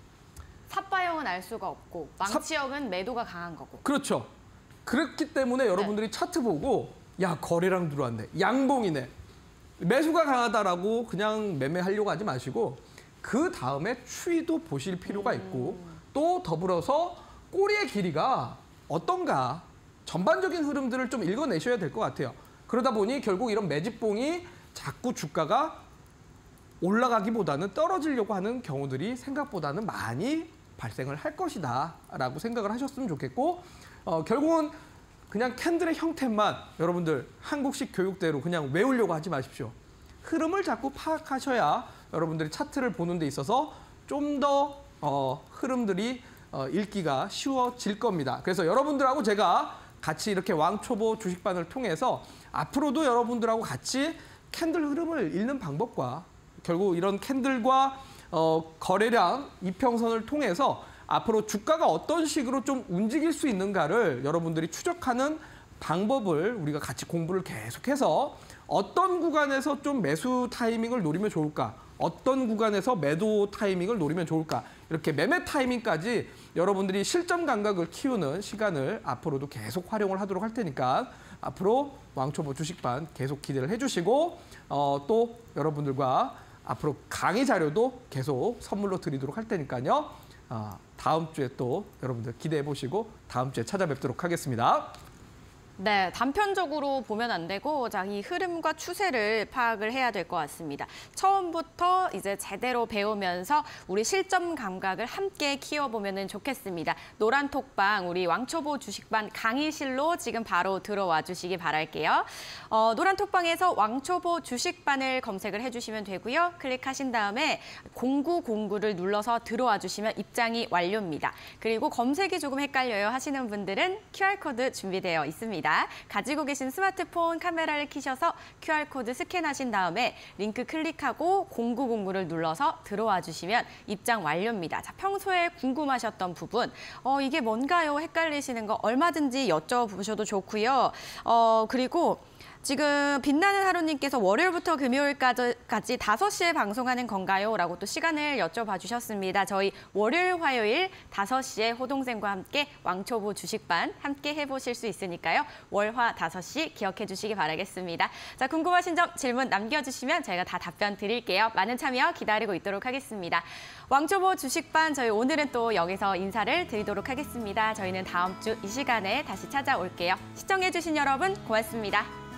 삿바형은 알 수가 없고 망치형은 매도가 강한 거고. 그렇죠. 그렇기 때문에 여러분들이 네. 차트 보고 야, 거래량 들어왔네. 양봉이네. 매수가 강하다라고 그냥 매매하려고 하지 마시고 그 다음에 추이도 보실 필요가 있고 음. 또 더불어서 꼬리의 길이가 어떤가 전반적인 흐름들을 좀 읽어내셔야 될 것 같아요. 그러다 보니 결국 이런 매집봉이 자꾸 주가가 올라가기보다는 떨어지려고 하는 경우들이 생각보다는 많이 발생을 할 것이다 라고 생각을 하셨으면 좋겠고 어, 결국은 그냥 캔들의 형태만 여러분들 한국식 교육대로 그냥 외우려고 하지 마십시오. 흐름을 자꾸 파악하셔야 여러분들이 차트를 보는 데 있어서 좀 더 어, 흐름들이 어, 읽기가 쉬워질 겁니다. 그래서 여러분들하고 제가 같이 이렇게 왕초보 주식반을 통해서 앞으로도 여러분들하고 같이 캔들 흐름을 읽는 방법과 결국 이런 캔들과 어, 거래량 이평선을 통해서 앞으로 주가가 어떤 식으로 좀 움직일 수 있는가를 여러분들이 추적하는 방법을 우리가 같이 공부를 계속해서 어떤 구간에서 좀 매수 타이밍을 노리면 좋을까? 어떤 구간에서 매도 타이밍을 노리면 좋을까? 이렇게 매매 타이밍까지 여러분들이 실전 감각을 키우는 시간을 앞으로도 계속 활용을 하도록 할 테니까 앞으로 왕초보 주식반 계속 기대를 해주시고 어, 또 여러분들과 앞으로 강의 자료도 계속 선물로 드리도록 할 테니까요. 어, 다음 주에 또 여러분들 기대해 보시고 다음 주에 찾아뵙도록 하겠습니다. 네, 단편적으로 보면 안 되고 자, 이 흐름과 추세를 파악을 해야 될 것 같습니다. 처음부터 이제 제대로 배우면서 우리 실전 감각을 함께 키워보면 좋겠습니다. 노란 톡방 우리 왕초보 주식반 강의실로 지금 바로 들어와 주시기 바랄게요. 어, 노란 톡방에서 왕초보 주식반을 검색을 해주시면 되고요. 클릭하신 다음에 공구공구를 눌러서 들어와 주시면 입장이 완료입니다. 그리고 검색이 조금 헷갈려요 하시는 분들은 큐알코드 준비되어 있습니다. 가지고 계신 스마트폰 카메라를 켜셔서 큐알코드 스캔하신 다음에 링크 클릭하고 공구공구를 눌러서 들어와 주시면 입장 완료입니다. 자, 평소에 궁금하셨던 부분, 어, 이게 뭔가요? 헷갈리시는 거 얼마든지 여쭤보셔도 좋고요. 어, 그리고 지금 빛나는 하루님께서 월요일부터 금요일까지 다섯 시에 방송하는 건가요? 라고 또 시간을 여쭤봐 주셨습니다. 저희 월요일, 화요일 다섯 시에 호동생과 함께 왕초보 주식반 함께 해보실 수 있으니까요. 월화 다섯 시 기억해 주시기 바라겠습니다. 자, 궁금하신 점 질문 남겨주시면 저희가 다 답변 드릴게요. 많은 참여 기다리고 있도록 하겠습니다. 왕초보 주식반 저희 오늘은 또 여기서 인사를 드리도록 하겠습니다. 저희는 다음 주 이 시간에 다시 찾아올게요. 시청해 주신 여러분 고맙습니다.